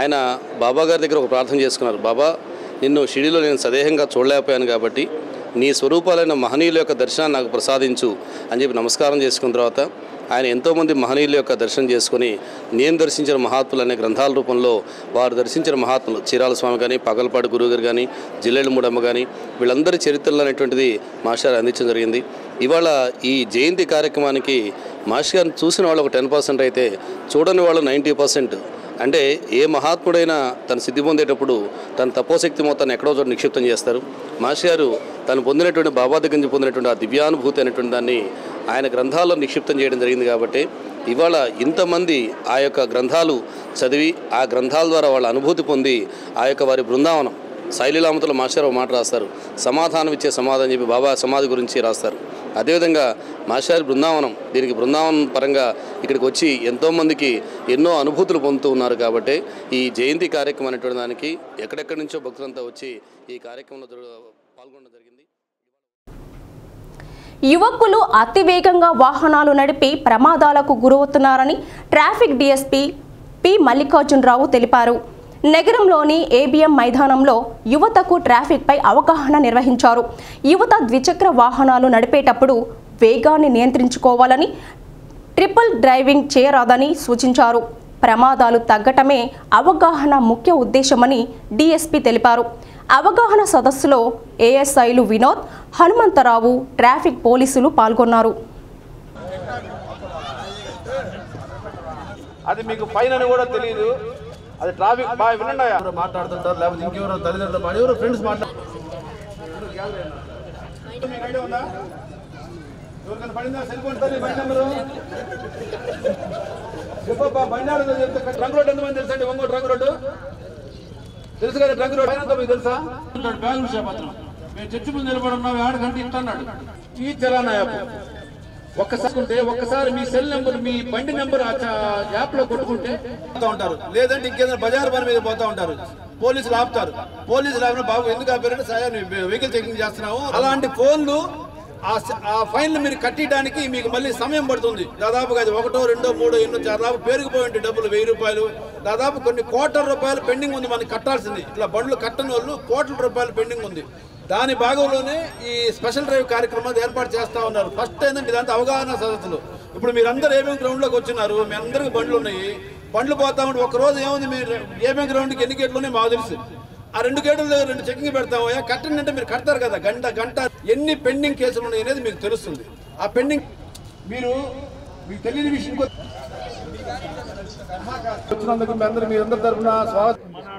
ఆయన బాబా గారి దగ్గర ఒక ప్రార్థన చేసుకున్నారు. బాబా, నిన్ను షిరిడీలో నేను సదేహంగా చూడలేకపోయాను కాబట్టి నీ స్వరూపాలైన మహనీయుల యొక్క దర్శనాన్ని నాకు ప్రసాదించు అని చెప్పి నమస్కారం చేసుకున్న తర్వాత ఆయన ఎంతోమంది మహనీయుల యొక్క దర్శనం చేసుకుని నేను దర్శించిన మహాత్ములు అనే గ్రంథాల రూపంలో వారు దర్శించిన మహాత్ములు చీరాల స్వామి కానీ, పగలపాటి గురువుగారు కానీ, జిల్లేళ్ళ మూడమ్మ కానీ వీళ్ళందరి చరిత్రలు అనేటువంటిది మాస్టర్ అందించడం జరిగింది. ఇవాళ ఈ జయంతి కార్యక్రమానికి మాస్టర్ గారిని చూసిన వాళ్ళు ఒక టెన్ పర్సెంట్ అయితే చూడని వాళ్ళు నైంటీ పర్సెంట్. అంటే ఏ మహాత్ముడైనా తను సిద్ధి పొందేటప్పుడు తన తపోశక్తి మొత్తాన్ని ఎక్కడో చోట నిక్షిప్తం చేస్తారు. మాస్టర్ గారు తను పొందినటువంటి బాబా దగ్గర నుంచి పొందినటువంటి ఆ దివ్యానుభూతి అనేటువంటి దాన్ని ఆయన గ్రంథాల్లో నిక్షిప్తం చేయడం జరిగింది. కాబట్టి ఇవాళ ఇంతమంది ఆ యొక్క గ్రంథాలు చదివి ఆ గ్రంథాల ద్వారా వాళ్ళ అనుభూతి పొంది ఆ యొక్క వారి బృందావనం శైలీలామతుల మాస్టర్ ఒక మాట రాస్తారు, సమాధానం ఇచ్చే సమాధానం చెప్పి బాబా సమాధి గురించి రాస్తారు. అదేవిధంగా మాస్టర్ బృందావనం దీనికి బృందావనం పరంగా ఇక్కడికి వచ్చి ఎంతోమందికి ఎన్నో అనుభూతులు పొందుతూ ఉన్నారు. కాబట్టి ఈ జయంతి కార్యక్రమం అనేటువంటి దానికి ఎక్కడెక్కడి నుంచో భక్తులంతా వచ్చి ఈ కార్యక్రమంలో పాల్గొనడం జరిగింది.
యువకులు అతివేగంగా వాహనాలు నడిపి ప్రమాదాలకు గురవుతున్నారని ట్రాఫిక్ డీఎస్పీ పి మల్లికార్జునరావు తెలిపారు. నగరంలోని ఏబిఎం మైదానంలో యువతకు ట్రాఫిక్పై అవగాహన నిర్వహించారు. యువత ద్విచక్ర వాహనాలు నడిపేటప్పుడు వేగాన్ని నియంత్రించుకోవాలని, ట్రిపుల్ డ్రైవింగ్ చేయరాదని సూచించారు. ప్రమాదాలు తగ్గటమే అవగాహన ముఖ్య ఉద్దేశమని డీఎస్పీ తెలిపారు. అవగాహన సదస్సులో ఏఎస్ఐలు వినోద్, హనుమంతరావు, ట్రాఫిక్ పోలీసులు పాల్గొన్నారు.
అది మీకు ఫైన్ అని కూడా తెలియదు. అది ట్రాఫిక్ బాగా వినండి, మాట్లాడుతుంటారు లేకపోతే ఇంకెవరో తల్లిదండ్రులు మా ఎవరో ఫ్రెండ్స్ మాట్లాడుతారు. ఎవరికైనా పడిందా సెల్ ఫోన్ తల్లి బండి నెంబరు చెప్పబ్బా. బండి ఆడదో చెప్తే ట్రంక్ రోడ్ ఎంతమంది తెలుసా అండి? ఒంగోలు ట్రంక్ రోడ్డు తెలుసు కదా. ట్రంక్ రోడ్ పైన మీకు తెలుసా? బ్యాగులు చేపత్రం మేము చర్చి ముందు నిలబడి ఉన్నాం, ఆడ గంట ఇస్తున్నాడు ఈ చలానా యాప్. ఒక్కసారి ఉంటే ఒక్కసారి మీ సెల్ నెంబర్ మీ బండి నెంబర్ యాప్ లో కొట్టుకుంటే పోతా ఉంటారు. లేదంటే ఇంకేదైనా బజార్ పని మీద పోతా ఉంటారు, పోలీసులు ఆపుతారు. పోలీసులు ఆపిన బాబు ఎందుకు ఆపారంటే సార్ వెహికల్ చెకింగ్ చేస్తున్నాము. అలాంటి ఫోన్లు ఆ ఫైన్లు మీరు కట్టడానికి మీకు మళ్ళీ సమయం పడుతుంది. దాదాపుగా అది ఒకటో రెండో మూడో ఎన్నో దాదాపు పేరుకుపోయి ఉంటే డబ్బులు వెయ్యి రూపాయలు దాదాపు కొన్ని కోట్ల రూపాయలు పెండింగ్ ఉంది మనకి కట్టాల్సింది. ఇట్లా బండ్లు కట్టని వాళ్ళు కోట్ల రూపాయలు పెండింగ్ ఉంది. దాని భాగంలోనే ఈ స్పెషల్ డ్రైవ్ కార్యక్రమాలు ఏర్పాటు చేస్తూ ఉన్నారు. ఫస్ట్ ఏంటంటే ఇదంతా అవగాహన సదస్సులు. ఇప్పుడు మీరందరూ ఏమేమి గ్రౌండ్లోకి వచ్చినారు, మీ అందరికీ బండ్లు ఉన్నాయి. బండ్లు పోతా ఉంటే ఒక రోజు ఏముంది, మీరు ఏమేమి గ్రౌండ్కి ఎన్ని గేట్లు ఉన్నాయి మాకు తెలుసు. ఆ రెండు గేట్ల దగ్గర రెండు చెకింగ్ పెడతాము. కట్టండి అంటే మీరు కడతారు కదా, గంట గంట ఎన్ని పెండింగ్ కేసులు ఉన్నాయి అనేది మీకు తెలుస్తుంది. ఆ పెండింగ్ మీరు మీకు తెలియని విషయం వచ్చినందుకు మీ అందరూ మీరందరి తరఫున స్వాగతం.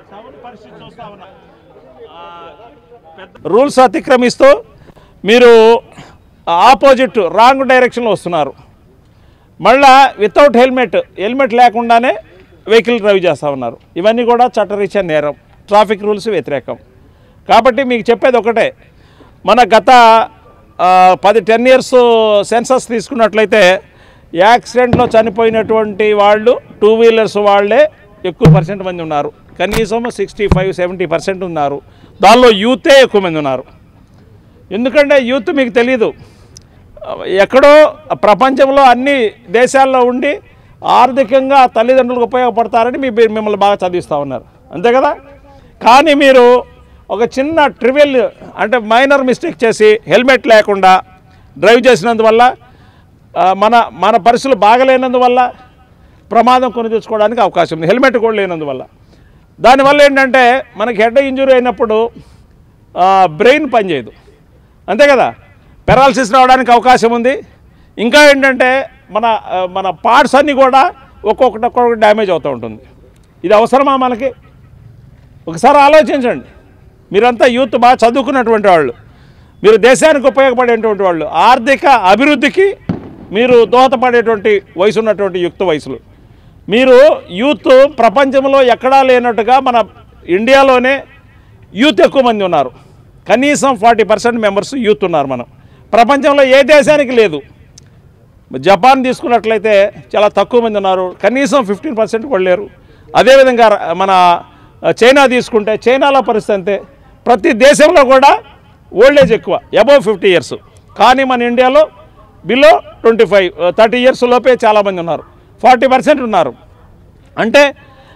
రూల్స్ అతిక్రమిస్తూ మీరు ఆపోజిట్ రాంగ్ డైరెక్షన్లో వస్తున్నారు. మళ్ళా వితౌట్ హెల్మెట్ హెల్మెట్ లేకుండానే వెహికల్ డ్రైవ్ చేస్తూ ఉన్నారు. ఇవన్నీ కూడా చట్టరీత్యా నేరం, ట్రాఫిక్ రూల్స్ వ్యతిరేకం. కాబట్టి మీకు చెప్పేది ఒకటే, మన గత పది టెన్ ఇయర్స్ సెన్సస్ తీసుకున్నట్లయితే యాక్సిడెంట్లో చనిపోయినటువంటి వాళ్ళు టూ వీలర్స్ వాళ్ళే ఎక్కువ పర్సెంట్ మంది ఉన్నారు. కనీసం సిక్స్టీ ఫైవ్ సెవెంటీ పర్సెంట్ ఉన్నారు. దానిలో యూతే ఎక్కువ మంది ఉన్నారు. ఎందుకంటే యూత్ మీకు తెలీదు, ఎక్కడో ప్రపంచంలో అన్ని దేశాల్లో ఉండి ఆర్థికంగా తల్లిదండ్రులకు ఉపయోగపడతారని మీ మిమ్మల్ని బాగా చదివిస్తూ ఉన్నారు, అంతే కదా. కానీ మీరు ఒక చిన్న ట్రివియల్ అంటే మైనర్ మిస్టేక్ చేసి హెల్మెట్ లేకుండా డ్రైవ్ చేసినందువల్ల మన మన పరిస్థితులు బాగలేనందువల్ల ప్రమాదం కొని తెచ్చుకోవడానికి అవకాశం ఉంది, హెల్మెట్ కూడా లేనందువల్ల. దానివల్ల ఏంటంటే మనకి హెడ్ ఇంజురీ అయినప్పుడు బ్రెయిన్ పనిచేయదు, అంతే కదా, పెరాలసిస్ రావడానికి అవకాశం ఉంది. ఇంకా ఏంటంటే మన మన పార్ట్స్ అన్నీ కూడా ఒక్కొక్కటి ఒక్కొక్కటి డ్యామేజ్ అవుతూ ఉంటుంది. ఇది అవసరమా మనకి? ఒకసారి ఆలోచించండి. మీరంతా యూత్ బాగా చదువుకున్నటువంటి వాళ్ళు, మీరు దేశానికి ఉపయోగపడేటువంటి వాళ్ళు, ఆర్థిక అభివృద్ధికి మీరు దోహదపడేటువంటి వయసు ఉన్నటువంటి యుక్త వయసులు. మీరు యూత్ ప్రపంచంలో ఎక్కడా లేనట్టుగా మన ఇండియాలోనే యూత్ ఎక్కువ మంది ఉన్నారు. కనీసం ఫార్టీ పర్సెంట్ మెంబర్స్ యూత్ ఉన్నారు. మనం ప్రపంచంలో ఏ దేశానికి లేదు. జపాన్ తీసుకున్నట్లయితే చాలా తక్కువ మంది ఉన్నారు, కనీసం ఫిఫ్టీన్ పర్సెంట్ కూడా లేరు. అదేవిధంగా మన చైనా తీసుకుంటే చైనాలో పరిస్థితి అంతే. ప్రతి దేశంలో కూడా ఓల్డ్ ఏజ్ ఎక్కువ, అబౌవ్ ఫిఫ్టీ ఇయర్స్. కానీ మన ఇండియాలో below twenty five thirty years లోపే చాలామంది ఉన్నారు, ఫార్టీ పర్సెంట్ ఉన్నారు. అంటే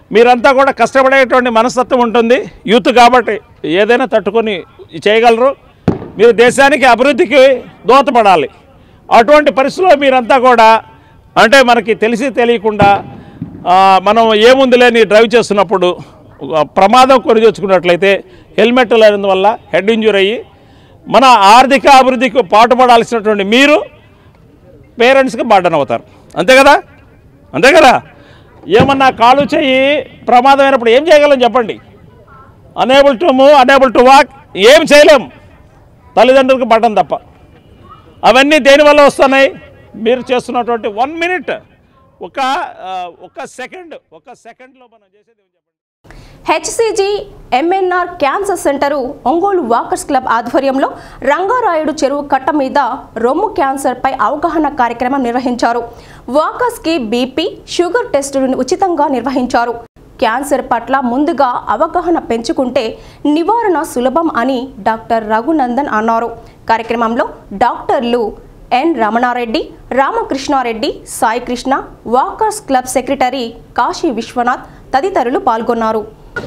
మీరంతా కూడా కష్టపడేటువంటి మనస్తత్వం ఉంటుంది. యూత్ కాబట్టి ఏదైనా తట్టుకొని చేయగలరు. మీరు దేశానికి అభివృద్ధికి దోహదపడాలి. అటువంటి పరిస్థితుల్లో మీరంతా కూడా అంటే మనకి తెలిసి తెలియకుండా మనం ఏముందిలేని డ్రైవ్ చేస్తున్నప్పుడు ప్రమాదం కొని తెచ్చుకున్నట్లయితే హెల్మెట్ లేనందువల్ల హెడ్ ఇంజూరీ అయ్యి మన ఆర్థిక అభివృద్ధికి పాటుపడాల్సినటువంటి మీరు పేరెంట్స్కి బర్డెన్ అవుతారు. అంతే కదా అంతే కదా ఏమన్నా కాలు చెయ్యి ప్రమాదం అయినప్పుడు ఏం చేయగలం చెప్పండి? Unable to move, unable to walk, ఏం చేయలేం తల్లిదండ్రులకు బర్డెన్ తప్ప. అవన్నీ దేనివల్ల వస్తున్నాయి? మీరు చేస్తున్నటువంటి వన్ మినిట్ ఒక ఒక సెకండ్ ఒక సెకండ్లో మనం చేసేది
HCG MNR cancer centre Ongole walkers club ఆధ్వర్యంలో రంగారాయుడు చెరువు కట్ట మీద రొమ్ము క్యాన్సర్పై అవగాహన కార్యక్రమం నిర్వహించారు. వాకర్స్కి బీపీ, షుగర్ టెస్టులను ఉచితంగా నిర్వహించారు. క్యాన్సర్ పట్ల ముందుగా అవగాహన పెంచుకుంటే నివారణ సులభం అని డాక్టర్ రఘునందన్ అన్నారు. కార్యక్రమంలో డాక్టర్లు N Ramana Reddy, Ramakrishna Reddy, Saikrishna, walkers club secretary Kashi Vishwanath తదితరులు పాల్గొన్నారు.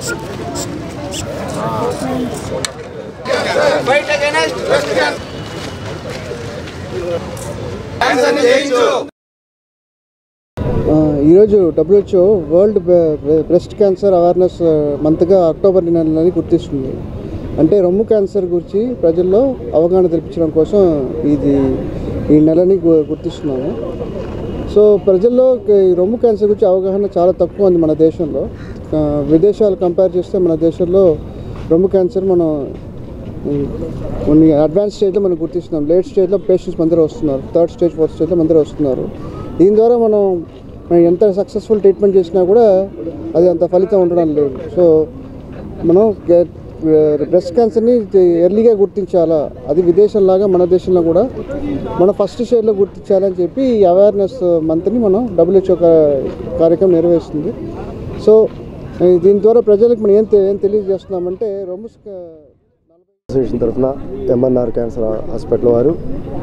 ఈరోజు WHO world breast cancer awareness మంత్గా అక్టోబర్ నెలని గుర్తిస్తుంది. అంటే రొమ్ము క్యాన్సర్ గురించి ప్రజల్లో అవగాహన తెప్పించడం కోసం ఇది ఈ నెలని గుర్తిస్తున్నాము. సో ప్రజల్లో ఈ రొమ్ము క్యాన్సర్ గురించి అవగాహన చాలా తక్కువ ఉంది మన దేశంలో. విదేశాలు కంపేర్ చేస్తే మన దేశంలో రొమ్ము క్యాన్సర్ మనం కొన్ని అడ్వాన్స్ స్టేజ్లో మనం గుర్తిస్తున్నాం. లేట్ స్టేజ్లో పేషెంట్స్ అందరూ వస్తున్నారు, థర్డ్ స్టేజ్ ఫోర్త్ స్టేజ్లో అందరూ వస్తున్నారు. దీని ద్వారా మనం మనం ఎంత సక్సెస్ఫుల్ ట్రీట్మెంట్ చేసినా కూడా అది అంత ఫలితం ఉండడం లేదు. సో మనం బ్రెస్ట్ క్యాన్సర్ని ఎర్లీగా గుర్తించాలా, అది విదేశంలాగా మన దేశంలో కూడా మనం ఫస్ట్ స్టేజ్లో గుర్తించాలని చెప్పి ఈ అవేర్నెస్ మంత్ని మనం డబ్ల్యూహెచ్ఓ కార్యక్రమం నిర్వహిస్తుంది. సో దీని ద్వారా ప్రజలకు మనం ఏం ఏం తెలియజేస్తున్నామంటే రొమ్ము
అసోసియేషన్ తరఫున ఎంఎన్ఆర్ క్యాన్సర్ హాస్పిటల్ వారు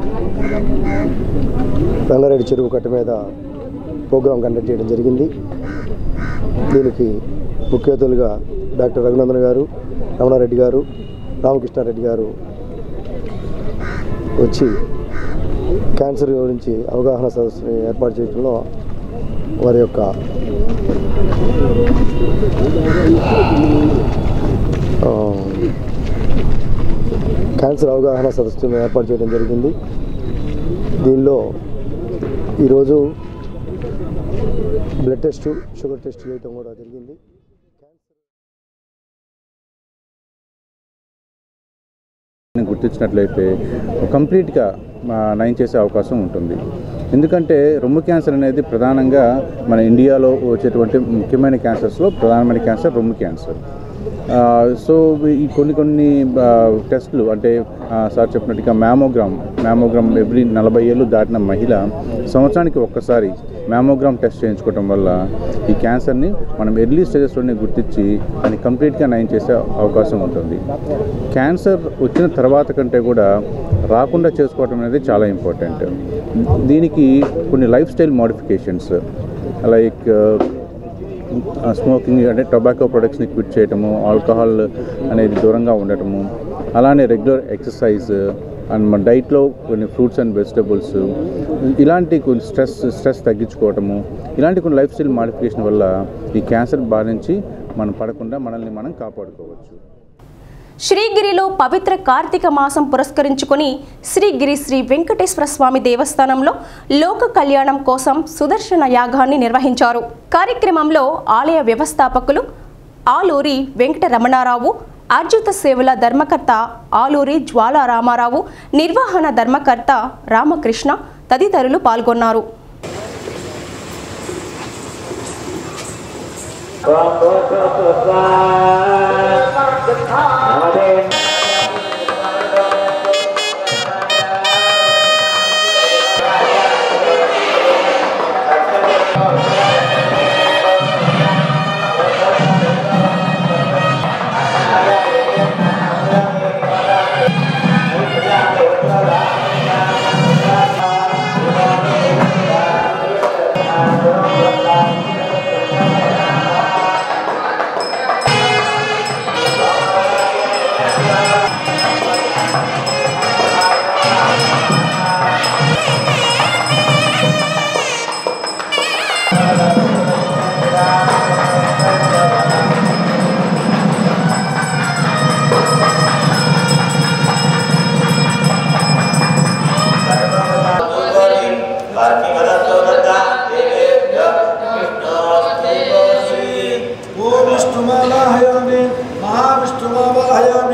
రంగారెడ్డి చెరువు కట్ట మీద ప్రోగ్రాం కండక్ట్ చేయడం జరిగింది. దీనికి ముఖ్య అతిథులుగా డాక్టర్ రఘునందన్ గారు, రమణారెడ్డి గారు, రామకృష్ణారెడ్డి గారు వచ్చి క్యాన్సర్ గురించి అవగాహన సదస్సుని ఏర్పాటు చేయడంలో వారి యొక్క క్యాన్సర్ అవగాహన సదస్సును ఏర్పాటు చేయడం జరిగింది. దీనిలో ఈరోజు బ్లడ్ టెస్ట్, షుగర్ టెస్ట్ చేయడం కూడా జరిగింది.
గుర్తించినట్లయితే కంప్లీట్గా నయం చేసే అవకాశం ఉంటుంది. ఎందుకంటే రొమ్ము క్యాన్సర్ అనేది ప్రధానంగా మన ఇండియాలో వచ్చేటువంటి ముఖ్యమైన క్యాన్సర్స్లో ప్రధానమైన క్యాన్సర్ రొమ్ము క్యాన్సర్. సో ఈ కొన్ని కొన్ని టెస్టులు అంటే సార్ చెప్పినట్టుగా మ్యామోగ్రామ్ మ్యామోగ్రామ్ ఎవ్రీ నలభై ఏళ్ళు దాటిన మహిళ సంవత్సరానికి ఒక్కసారి మ్యామోగ్రామ్ టెస్ట్ చేయించుకోవడం వల్ల ఈ క్యాన్సర్ని మనం ఎర్లీ స్టేజెస్లోనే గుర్తించి దాన్ని కంప్లీట్గా నయం చేసే అవకాశం ఉంటుంది. క్యాన్సర్ వచ్చిన తర్వాత కంటే కూడా రాకుండా చేసుకోవడం అనేది చాలా ఇంపార్టెంట్. దీనికి కొన్ని life style modifications like smoking అంటే టొబాకో ప్రొడక్ట్స్ని క్విట్ చేయటము, ఆల్కహాల్ అనేది దూరంగా ఉండటము, అలానే రెగ్యులర్ ఎక్సర్సైజ్ అండ్ మన డైట్లో కొన్ని ఫ్రూట్స్ అండ్ వెజిటబుల్స్, ఇలాంటి కొన్ని స్ట్రెస్ స్ట్రెస్ తగ్గించుకోవటము, ఇలాంటి కొన్ని లైఫ్ స్టైల్ మాడిఫికేషన్ వల్ల ఈ క్యాన్సర్ బారి నుంచి మనం పడకుండా మనల్ని మనం కాపాడుకోవచ్చు.
శ్రీగిరిలో పవిత్ర కార్తీక మాసం పురస్కరించుకొని శ్రీగిరి శ్రీ వెంకటేశ్వర స్వామి దేవస్థానంలో లోక కళ్యాణం కోసం సుదర్శన యాగాన్ని నిర్వహించారు. కార్యక్రమంలో ఆలయ వ్యవస్థాపకులు ఆలూరి వెంకట రమణారావు, అర్జిత సేవల ధర్మకర్త ఆలూరి జ్వాలా రామారావు, నిర్వహణ ధర్మకర్త రామకృష్ణ తదితరులు పాల్గొన్నారు.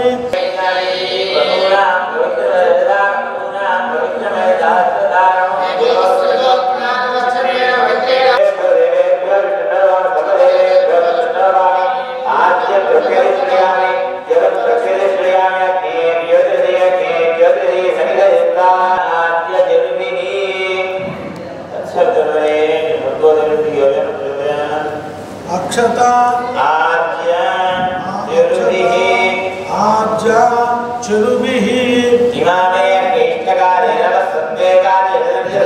अक्षता आज्या चरुभिः आज्या चरुभिः इमामे केष्टकारे नवसंवेकारे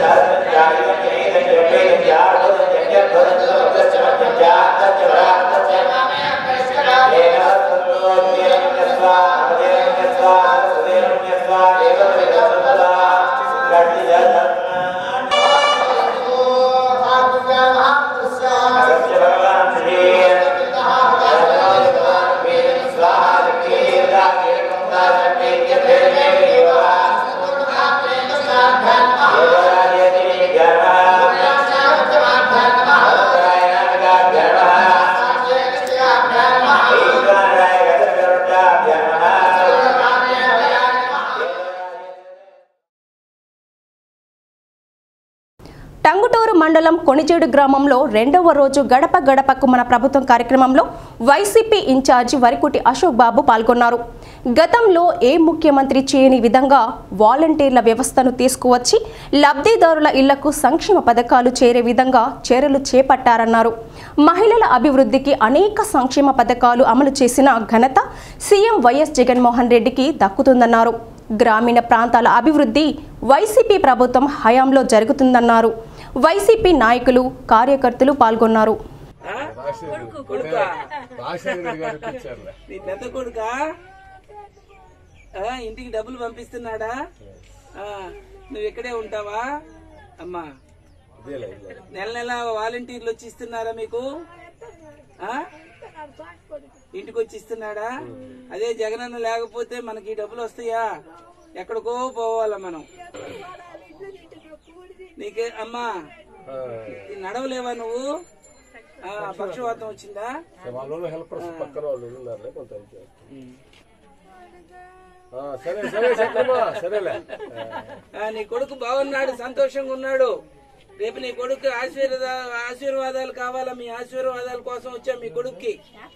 టంగుటూరు మండలం కొణిజేడు గ్రామంలో రెండవ రోజు గడప గడపకు మన ప్రభుత్వం కార్యక్రమంలో వైసీపీ ఇన్ఛార్జి వరికుటి అశోక్ బాబు పాల్గొన్నారు. గతంలో ఏ ముఖ్యమంత్రి చేయని విధంగా వాలంటీర్ల వ్యవస్థను తీసుకువచ్చి లబ్ధిదారుల ఇళ్లకు సంక్షేమ పథకాలు చేరే విధంగా చర్యలు చేపట్టారన్నారు. మహిళల అభివృద్ధికి అనేక సంక్షేమ పథకాలు అమలు చేసిన ఘనత సీఎం వైఎస్ జగన్మోహన్ రెడ్డికి దక్కుతుందన్నారు. గ్రామీణ ప్రాంతాల అభివృద్ధి వైసీపీ ప్రభుత్వం హయాంలో జరుగుతుందన్నారు. వైసీపీ నాయకులు కార్యకర్తలు పాల్గొన్నారు.
పెద్ద కొడుక ఇంటికి డబ్బులు పంపిస్తున్నాడా? నువ్వు ఇక్కడే ఉంటావా అమ్మా? నెల నెల వాలంటీర్లు వచ్చి ఇస్తున్నారా మీకు? ఇంటికి వచ్చి ఇస్తున్నాడా? అదే జగనన్న లేకపోతే మనకి డబ్బులు వస్తాయా? ఎక్కడికో పోవాలా మనం. నీకే అమ్మా నడవలేవా నువ్వు? పక్షవాతం వచ్చిందా? నీ కొడుకు బాగున్నాడు, సంతోషంగా ఉన్నాడు. రేపు నీ కొడుకు ఆశీర్వాద ఆశీర్వాదాలు కావాలా? మీ ఆశీర్వాదాల కోసం వచ్చా మీ కొడుక్కి.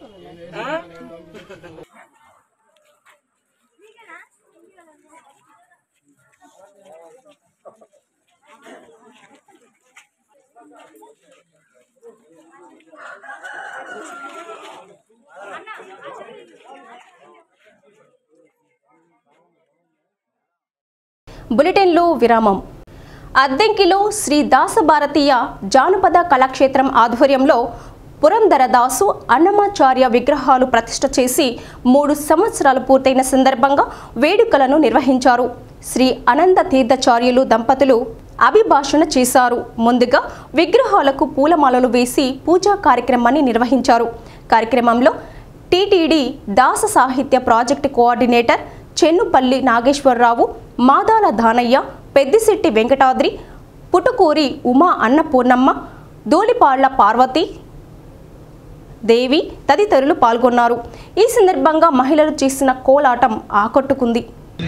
బులెటిన్లో విరామం. అద్దెంకిలో శ్రీ దాసభారతీయ జానపద కళాక్షేత్రం ఆధ్వర్యంలో పురంధరదాసు అన్నమాచార్య విగ్రహాలు ప్రతిష్ఠ చేసి మూడు సంవత్సరాలు పూర్తయిన సందర్భంగా వేడుకలను నిర్వహించారు. శ్రీ అనంత తీర్థాచార్యులు దంపతులు అభిభాషణ చేశారు. ముందుగా విగ్రహాలకు పూలమాలలు వేసి పూజా కార్యక్రమాన్ని నిర్వహించారు. కార్యక్రమంలో టీటీడీ దాస సాహిత్య ప్రాజెక్టు కోఆర్డినేటర్ చెన్నుపల్లి నాగేశ్వరరావు, మాదాల దానయ్య, పెద్దిశెట్టి వెంకటాద్రి, పుటుకూరి ఉమా అన్నపూర్ణమ్మ, దూలిపాళ్ల పార్వతి దేవి తదితరులు పాల్గొన్నారు. ఈ సందర్భంగా మహిళలు చేసిన కోలాటం ఆకట్టుకుంది.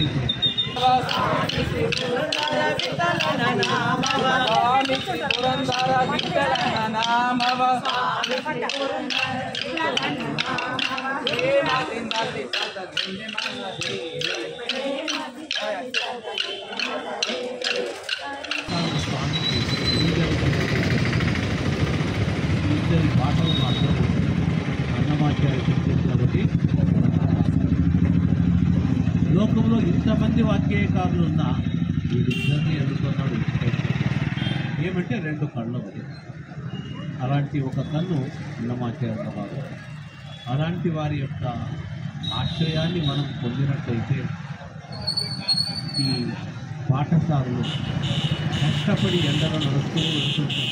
పాటలు మాత్రం అన్నమాచార్య చెప్తుంది కాబట్టి లోకంలో ఇంతమంది వాక్యకారులు ఉన్నా వీరిద్దరిని ఎదుర్కొన్నాడు. ఏమంటే రెండు కళ్ళు ఒకటి. అలాంటి ఒక కన్ను అన్నమాచార్య బాబు. అలాంటి వారి యొక్క ఆశ్రయాన్ని మనం పొందినట్లయితే ఈ పాఠశాలలు కష్టపడి ఎండలో నడుస్తూ వెళ్తుంటారు.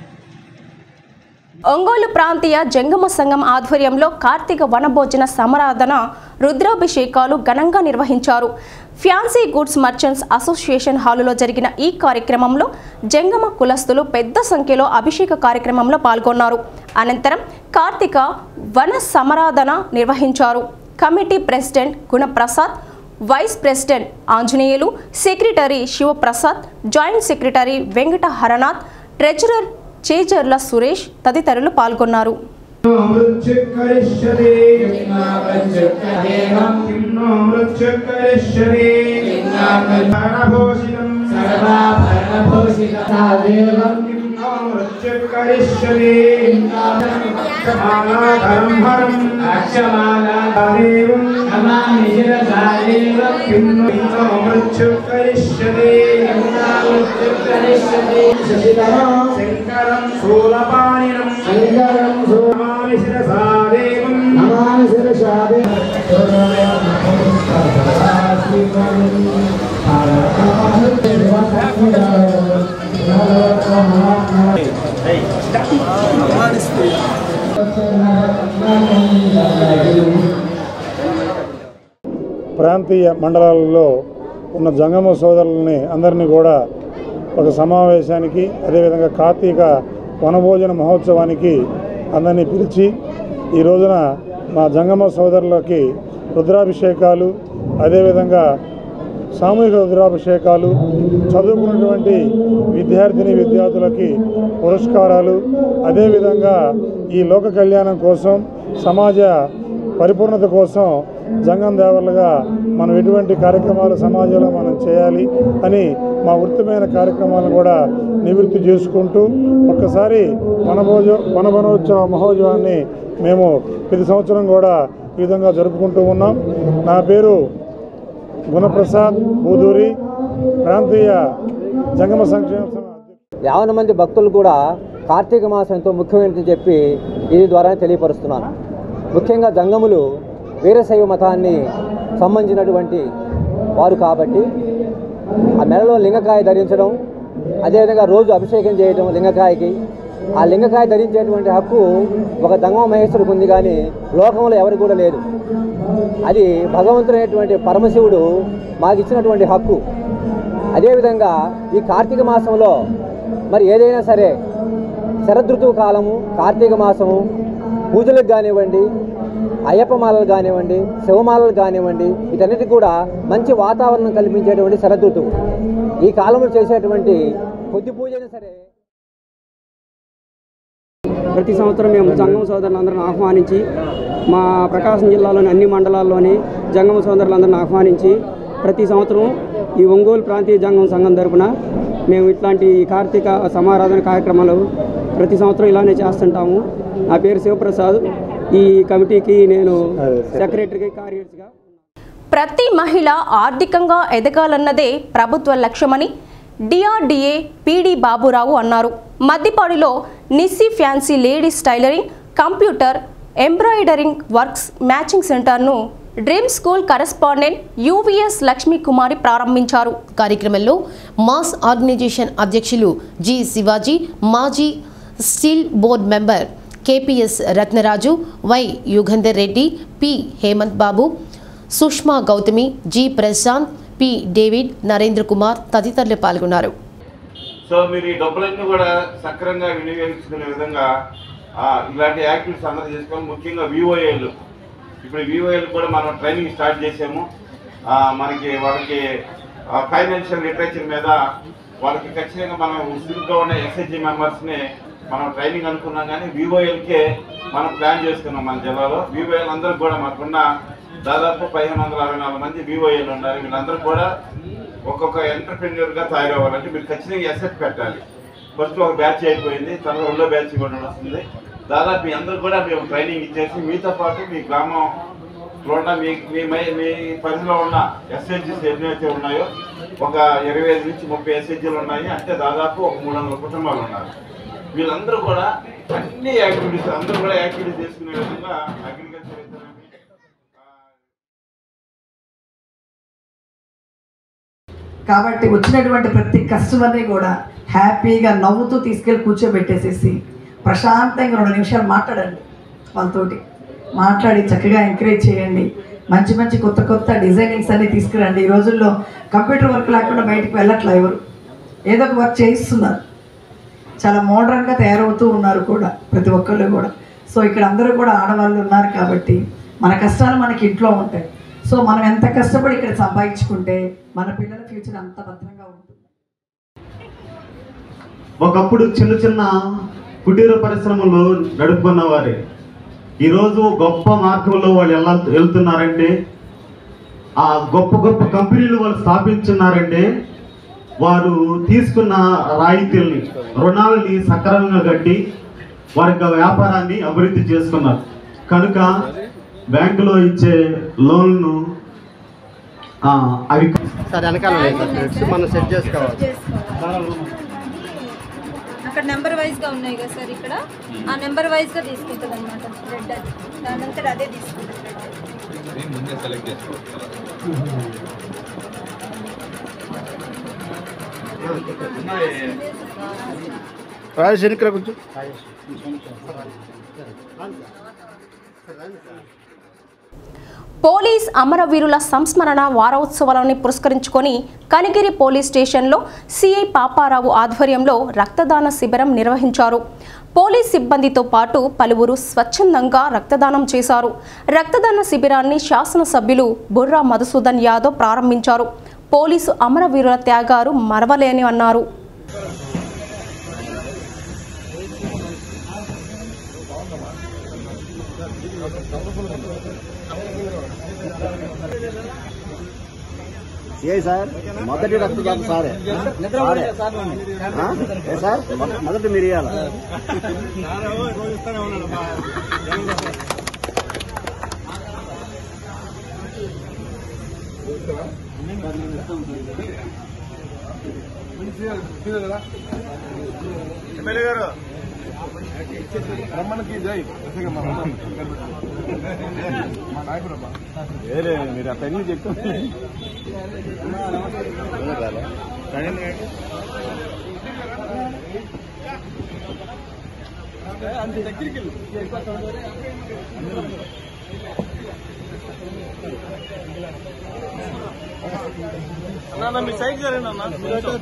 ఒంగోలు ప్రాంతీయ జంగమ సంఘం ఆధ్వర్యంలో కార్తీక వనభోజన సమారాధన రుద్రాభిషేకాలు ఘనంగా నిర్వహించారు. ఫ్యాన్సీ గుడ్స్ మర్చెంట్స్ అసోసియేషన్ హాలులో జరిగిన ఈ కార్యక్రమంలో జంగమ కులస్తులు పెద్ద సంఖ్యలో అభిషేక కార్యక్రమంలో పాల్గొన్నారు. అనంతరం కార్తీక వన సమారాధన నిర్వహించారు. Committee president Gunaprasad, vice president Anjaneyulu, secretary Sivaprasad, joint secretary Venkata Haranath, treasurer Chejarla Suresh తదితరులు పాల్గొన్నారు.
శంకరం శూలపాణినం శంకరం నమామి శిరసాదేవం నమామి శిరసాదే
ప్రాంతీయ మండలాలలో ఉన్న జంగమ సోదరులని అందరినీ కూడా ఒక సమావేశానికి, అదేవిధంగా కార్తీక వనభోజన మహోత్సవానికి అందరినీ పిలిచి ఈ రోజున మా జంగమ సోదరులకి రుద్రాభిషేకాలు, అదేవిధంగా సామూహిక రుద్రాభిషేకాలు, చదువుకున్నటువంటి విద్యార్థిని విద్యార్థులకి పురస్కారాలు, అదేవిధంగా ఈ లోక కళ్యాణం కోసం, సమాజ పరిపూర్ణత కోసం జంగం దేవర్లుగా మనం ఎటువంటి కార్యక్రమాలు సమాజంలో మనం చేయాలి అని మా వృత్తిమైన కార్యక్రమాలను కూడా నివృత్తి చేసుకుంటూ ఒక్కసారి వనభోజ వనభోజోత్సవ మహోత్సవాన్ని మేము ప్రతి సంవత్సరం కూడా ఈ విధంగా జరుపుకుంటూ ఉన్నాం. నా పేరు గుణప్రసాద్ బూదూరి, ప్రాంతీయ జంగమ సంక్షేమ
యావన మంది భక్తులు కూడా కార్తీక మాసం ఎంతో ముఖ్యమైనదని చెప్పి ఇది ద్వారా తెలియపరుస్తున్నాను. ముఖ్యంగా జంగములు వీరశైవ మతాన్ని సంబంధించినటువంటి వారు కాబట్టి ఆ మెడలో లింగకాయ ధరించడం, అదేవిధంగా రోజు అభిషేకం చేయడం లింగకాయకి, ఆ లింగకాయ ధరించేటువంటి హక్కు ఒక జంగమ మహేశ్వరుడికి ఉంది, కానీ లోకంలో ఎవరికి కూడా లేదు. అది భగవంతుడైనటువంటి పరమశివుడు మాకు ఇచ్చినటువంటి హక్కు. అదేవిధంగా ఈ కార్తీక మాసంలో మరి ఏదైనా సరే శరదృతువు కాలము, కార్తీక మాసము పూజలకు కానివ్వండి, అయ్యప్ప మాలలు కానివ్వండి, శివమాలలు కానివ్వండి, వీటన్నిటికీ కూడా మంచి వాతావరణం కల్పించేటువంటి శరదృతువు. ఈ కాలంలో చేసేటువంటి కొద్ది పూజైనా సరే
ప్రతి సంవత్సరం మేము జంగమ సోదరులందరిని ఆహ్వానించి మా ప్రకాశం జిల్లాలోని అన్ని మండలాల్లోని జంగమ సోదరులందరిని ఆహ్వానించి ప్రతి సంవత్సరం ఈ ఒంగోలు ప్రాంతీయ జంగమ సంఘం తరపున మేము ఇట్లాంటి కార్తీక సమారాధన కార్యక్రమాలు ప్రతి సంవత్సరం ఇలానే చేస్తుంటాము. నా పేరు శివప్రసాద్. ఈ కమిటీకి నేను సెక్రటరీగా కార్యదర్శిగా.
ప్రతి మహిళ ఆర్థికంగా ఎదగాలన్నదే ప్రభుత్వ లక్ష్యమని డిఆర్డీఏ పీడీ బాబురావు అన్నారు. మద్దిపాడిలో Nissi fancy ladies tailoring, computer, embroidering works matching సెంటర్ను dream school correspondent UVS Lakshmi Kumari ప్రారంభించారు.
కార్యక్రమంలో మాస్ ఆర్గనైజేషన్ అధ్యక్షులు జి శివాజీ, మాజీ steel board member KPS Ratnaraju, Y Yugandhar Reddy, P Hemanth Babu, Sushma Gautami, G Prashanth, P David, Narendra Kumar తదితరులు పాల్గొన్నారు.
సో మీరు ఈ డబ్బులన్నీ కూడా సక్రమంగా వినియోగించుకునే విధంగా ఇలాంటి యాక్టివిటీస్ అందరూ చేసుకోవాలి. ముఖ్యంగా వివోఏలు, ఇప్పుడు వివోఏలు కూడా మనం ట్రైనింగ్ స్టార్ట్ చేసాము. మనకి వాళ్ళకి ఫైనాన్షియల్ లిటరేచర్ మీద వాళ్ళకి ఖచ్చితంగా మనం ఉసురుగా ఉన్న ఎస్హెచ్జి మెంబర్స్ని మనం ట్రైనింగ్ అనుకున్నాం, కానీ వివోఎల్కే మనం ప్లాన్ చేసుకున్నాం. మన జిల్లాలో వివోఎల్ అందరూ కూడా మాకున్న దాదాపు పదిహేను వందల అరవై నాలుగు మంది వివోఎల్ ఉన్నారు. వీళ్ళందరూ కూడా ఒక్కొక్క ఎంటర్ప్రెన్యూర్గా తయారవ్వాలంటే మీరు ఖచ్చితంగా ఎసెట్ పెట్టాలి. ఫస్ట్ ఒక బ్యాచ్ అయిపోయింది, తర్వాత రెండో బ్యాచ్ కూడా వస్తుంది. దాదాపు మీ అందరూ కూడా మేము ట్రైనింగ్ ఇచ్చేసి మీతో పాటు మీ గ్రామంలో ఉన్న మీ మీ మీ పరిధిలో ఉన్న ఎస్హెచ్జీస్ ఎన్నైతే ఉన్నాయో ఒక ఇరవై ఐదు నుంచి ముప్పై ఎస్హెచ్జీలు ఉన్నాయి. అంటే దాదాపు ఒక మూడు వందల కుటుంబాలు ఉన్నారు. వీళ్ళందరూ కూడా అన్ని యాక్టివిటీస్ అందరూ కూడా యాక్టివిటీస్ చేసుకునే విధంగా అగ్రికల్చర్
కాబట్టి వచ్చినటువంటి ప్రతి కస్టమర్ని కూడా హ్యాపీగా నవ్వుతూ తీసుకెళ్ళి కూర్చోబెట్టేసేసి ప్రశాంతంగా రెండు నిమిషాలు మాట్లాడండి. వాళ్ళతోటి మాట్లాడి చక్కగా ఎంకరేజ్ చేయండి. మంచి మంచి కొత్త కొత్త డిజైనింగ్స్ అన్నీ తీసుకురండి. ఈ రోజుల్లో కంప్యూటర్ వర్క్ లేకుండా బయటకు వెళ్ళట్లా ఎవరు, ఏదో ఒక వర్క్ చేయిస్తున్నారు. చాలా మోడర్న్గా తయారవుతూ ఉన్నారు కూడా ప్రతి ఒక్కళ్ళు కూడా. సో ఇక్కడ అందరూ కూడా ఆడవాళ్ళు ఉన్నారు కాబట్టి మన కష్టాలు మనకి ఇంట్లో ఉంటాయి. సో మనం ఎంత కష్టపడి ఇక్కడ సంపాదించుకుంటే మన పిల్లల ఫ్యూచర్ అంత భద్రంగా ఉంటుంది.
ఒకప్పుడు చిన్న చిన్న కుటీర పరిశ్రమలు నడుపుకున్న వారే ఈరోజు గొప్ప మార్గంలో వాళ్ళు ఎలా వెళ్తున్నారంటే, ఆ గొప్ప గొప్ప కంపెనీలు వాళ్ళు స్థాపించున్నారంటే వారు తీసుకున్న రాయితీల్ని రుణాలని సక్రమంగా కట్టి వారి యొక్క వ్యాపారాన్ని అభివృద్ధి చేసుకున్నారు. కనుక బ్యాంకులో ఇచ్చే లోన్ను అవి
మనం సెట్ చేసుకోవాలి.
అక్కడ నెంబర్ వైజ్గా ఉన్నాయి కదా సార్, ఇక్కడ ఆ నెంబర్ వైజ్గా తీసుకుంటుంది అనమాట. రెడ్ అది దాని అంతా అదే తీసుకుంటుంది.
రాజశేఖర్ కొంచెం
పోలీస్ అమరవీరుల సంస్మరణ వారోత్సవాలను పురస్కరించుకొని కనిగిరి పోలీస్ స్టేషన్లో సిఐ పాపారావు ఆధ్వర్యంలో రక్తదాన శిబిరం నిర్వహించారు. పోలీస్ సిబ్బందితో పాటు పలువురు స్వచ్ఛందంగా రక్తదానం చేశారు. రక్తదాన శిబిరాన్ని శాసనసభ్యులు బుర్రా మధుసూదన్ యాదవ్ ప్రారంభించారు. పోలీసు అమరవీరుల త్యాగాలు మరవలేని అన్నారు.
ఏ సార్ మొదటి రక్తదాత సారే సారే ఏ సార్ మొదటి మీరు ఇవ్వాలి.
ఎమ్మెల్యే గారు రమ్మనికి జై మా నాయకుడు వేరే మీరు ఆ పెన్ను చెప్పు దగ్గరికి అన్న మీ సైడ్ జరగండి అన్న.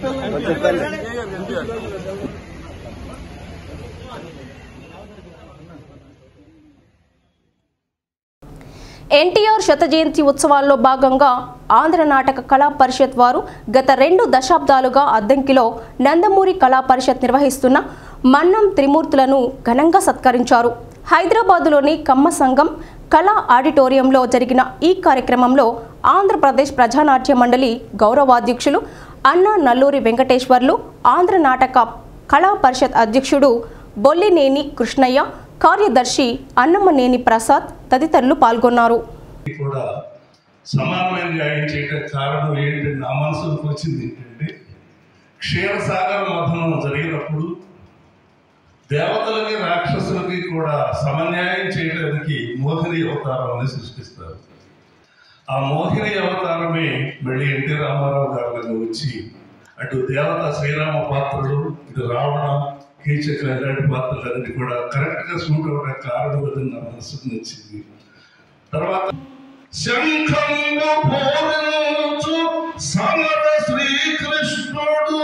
ఎన్టీఆర్ శత జయంతి ఉత్సవాల్లో భాగంగా ఆంధ్ర నాటక కళా పరిషత్ వారు గత రెండు దశాబ్దాలుగా అద్దంకిలో నందమూరి కళా పరిషత్ నిర్వహిస్తున్న మన్నం త్రిమూర్తులను ఘనంగా సత్కరించారు. హైదరాబాదులోని కమ్మ సంఘం కళా ఆడిటోరియంలో జరిగిన ఈ కార్యక్రమంలో ఆంధ్రప్రదేశ్ ప్రజానాట్య మండలి గౌరవాధ్యక్షులు అన్నా నల్లూరి వెంకటేశ్వర్లు, ఆంధ్ర నాటక కళా పరిషత్ అధ్యక్షుడు బొల్లినేని కృష్ణయ్య, కార్యదర్శి అన్నమనేని ప్రసాద్ తదితరులు పాల్గొన్నారు.
కూడా సమానమైన న్యాయం చేయడం కారణం ఏంటంటే నా మనసుకు వచ్చింది ఏంటంటే, క్షీరసాగర మథనం జరిగినప్పుడు దేవతలకి రాక్షసులకి కూడా సమన్యాయం చేయడానికి మోహిని అవతారాన్ని సృష్టిస్తారు. ఆ మోహిని అవతారమే మళ్ళీ ఎన్టీ రామారావు గారిలో వచ్చి అటు దేవత శ్రీరామ పాత్రలు, ఇటు రావణ కీచక ఇలాంటి పాత్రలన్నీ కూడా కరెక్ట్ గా సూట్ అవ్వడానికి కారణం వద్దని నా మనసుకు నచ్చింది. తర్వాత శంఖంగా పూరించు సమర శ్రీకృష్ణుడు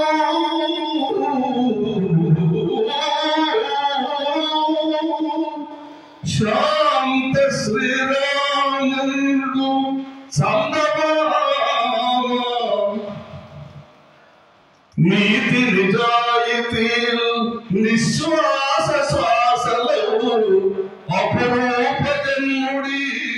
శాంత శ్రీరాముడు నీతి నిజాయితీలు నిశ్వాస శ్వాసలు అపరూపజన్ముడి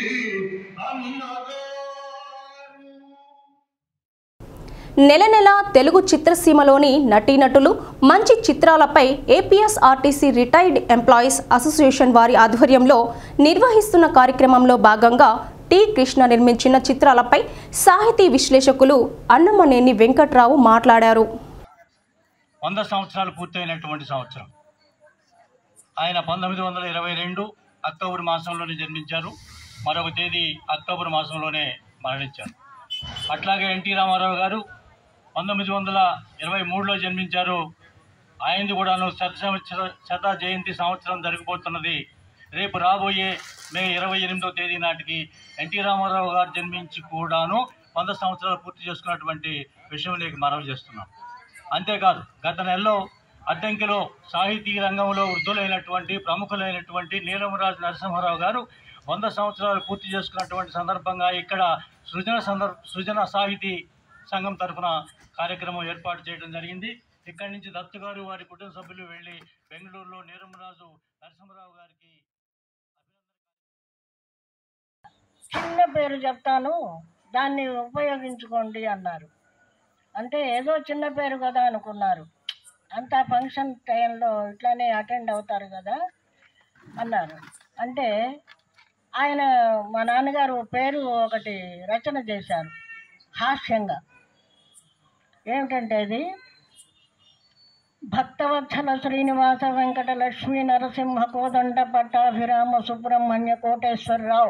నెల నెల తెలుగు చిత్రసీమలోని నటీనటులు మంచి చిత్రాలపై ఏపీఎస్ఆర్టీసీ రిటైర్డ్ ఎంప్లాయీస్ అసోసియేషన్ వారి ఆధ్వర్యంలో నిర్వహిస్తున్న కార్యక్రమంలో భాగంగా టి కృష్ణ నిర్మించిన చిత్రాలపై సాహితీ విశ్లేషకులు అన్నమనేని వెంకట్రావు మాట్లాడారు.
వంద సంవత్సరాలు పూర్తయినటువంటి సంవత్సరం. ఆయన పంతొమ్మిది వందల ఇరవై రెండు అక్టోబర్ మాసంలోనే జన్మించారు. మరొక తేదీ అక్టోబర్ మాసంలోనే మరణించారు. అట్లాగే ఎన్టీ రామారావు గారు పంతొమ్మిది వందల ఇరవై మూడులో జన్మించారు. ఆయనది కూడాను శత శత జయంతి సంవత్సరం జరగబోతున్నది. రేపు రాబోయే మే ఇరవై ఎనిమిదో తేదీ నాటికి ఎన్టీ రామారావు గారు జన్మించి కూడాను వంద సంవత్సరాలు పూర్తి చేసుకున్నటువంటి విషయం నీకు మనవి చేస్తున్నాం. అంతేకాదు గత నెలలో అద్దంకిలో సాహితీ రంగంలో వృద్ధులైనటువంటి ప్రముఖులైనటువంటి నీలమరాజు నరసింహారావు గారు వంద సంవత్సరాలు పూర్తి చేసుకున్నటువంటి సందర్భంగా ఇక్కడ సృజన సందర్ సృజన సాహితీ సంఘం తరఫున కార్యక్రమం ఏర్పాటు చేయడం జరిగింది. ఇక్కడి నుంచి దత్తు గారు వారి కుటుంబ సభ్యులు వెళ్ళి బెంగళూరులో నీరమరాజు నరసింహరావు గారికి
చిన్న పేరు చెప్తాను, దాన్ని ఉపయోగించుకోండి అన్నారు. అంటే ఏదో చిన్న పేరు కదా అనుకున్నారు. అంతా ఫంక్షన్ టైంలో ఇట్లానే అటెండ్ అవుతారు కదా అన్నారు. అంటే ఆయన మా నాన్నగారు పేరు ఒకటి రచన చేశారు హాస్యంగా. ఏమిటంటే ఇది భక్తవత్సల శ్రీనివాస వెంకట లక్ష్మీ నరసింహ కోదండ పట్టాభిరామ సుబ్రహ్మణ్య కోటేశ్వరరావు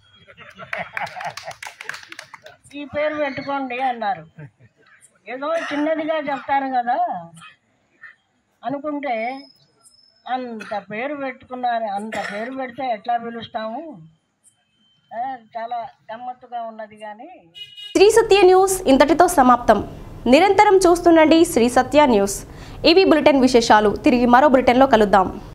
ఈ పేరు పెట్టుకోండి అన్నారు. ఏదో చిన్నదిగా చెప్తారు కదా అనుకుంటే అంత పేరు పెట్టుకున్నారు. అంత పేరు పెడితే ఎట్లా పిలుస్తాము? చాలా గమ్మత్తుగా ఉన్నది. కానీ
శ్రీ సత్య న్యూస్ ఇంతటితో సమాప్తం. నిరంతరం చూస్తుండండి శ్రీ సత్య న్యూస్. ఇవి బులెటిన్ విశేషాలు. తిరిగి మరో బులెటిన్లో కలుద్దాం.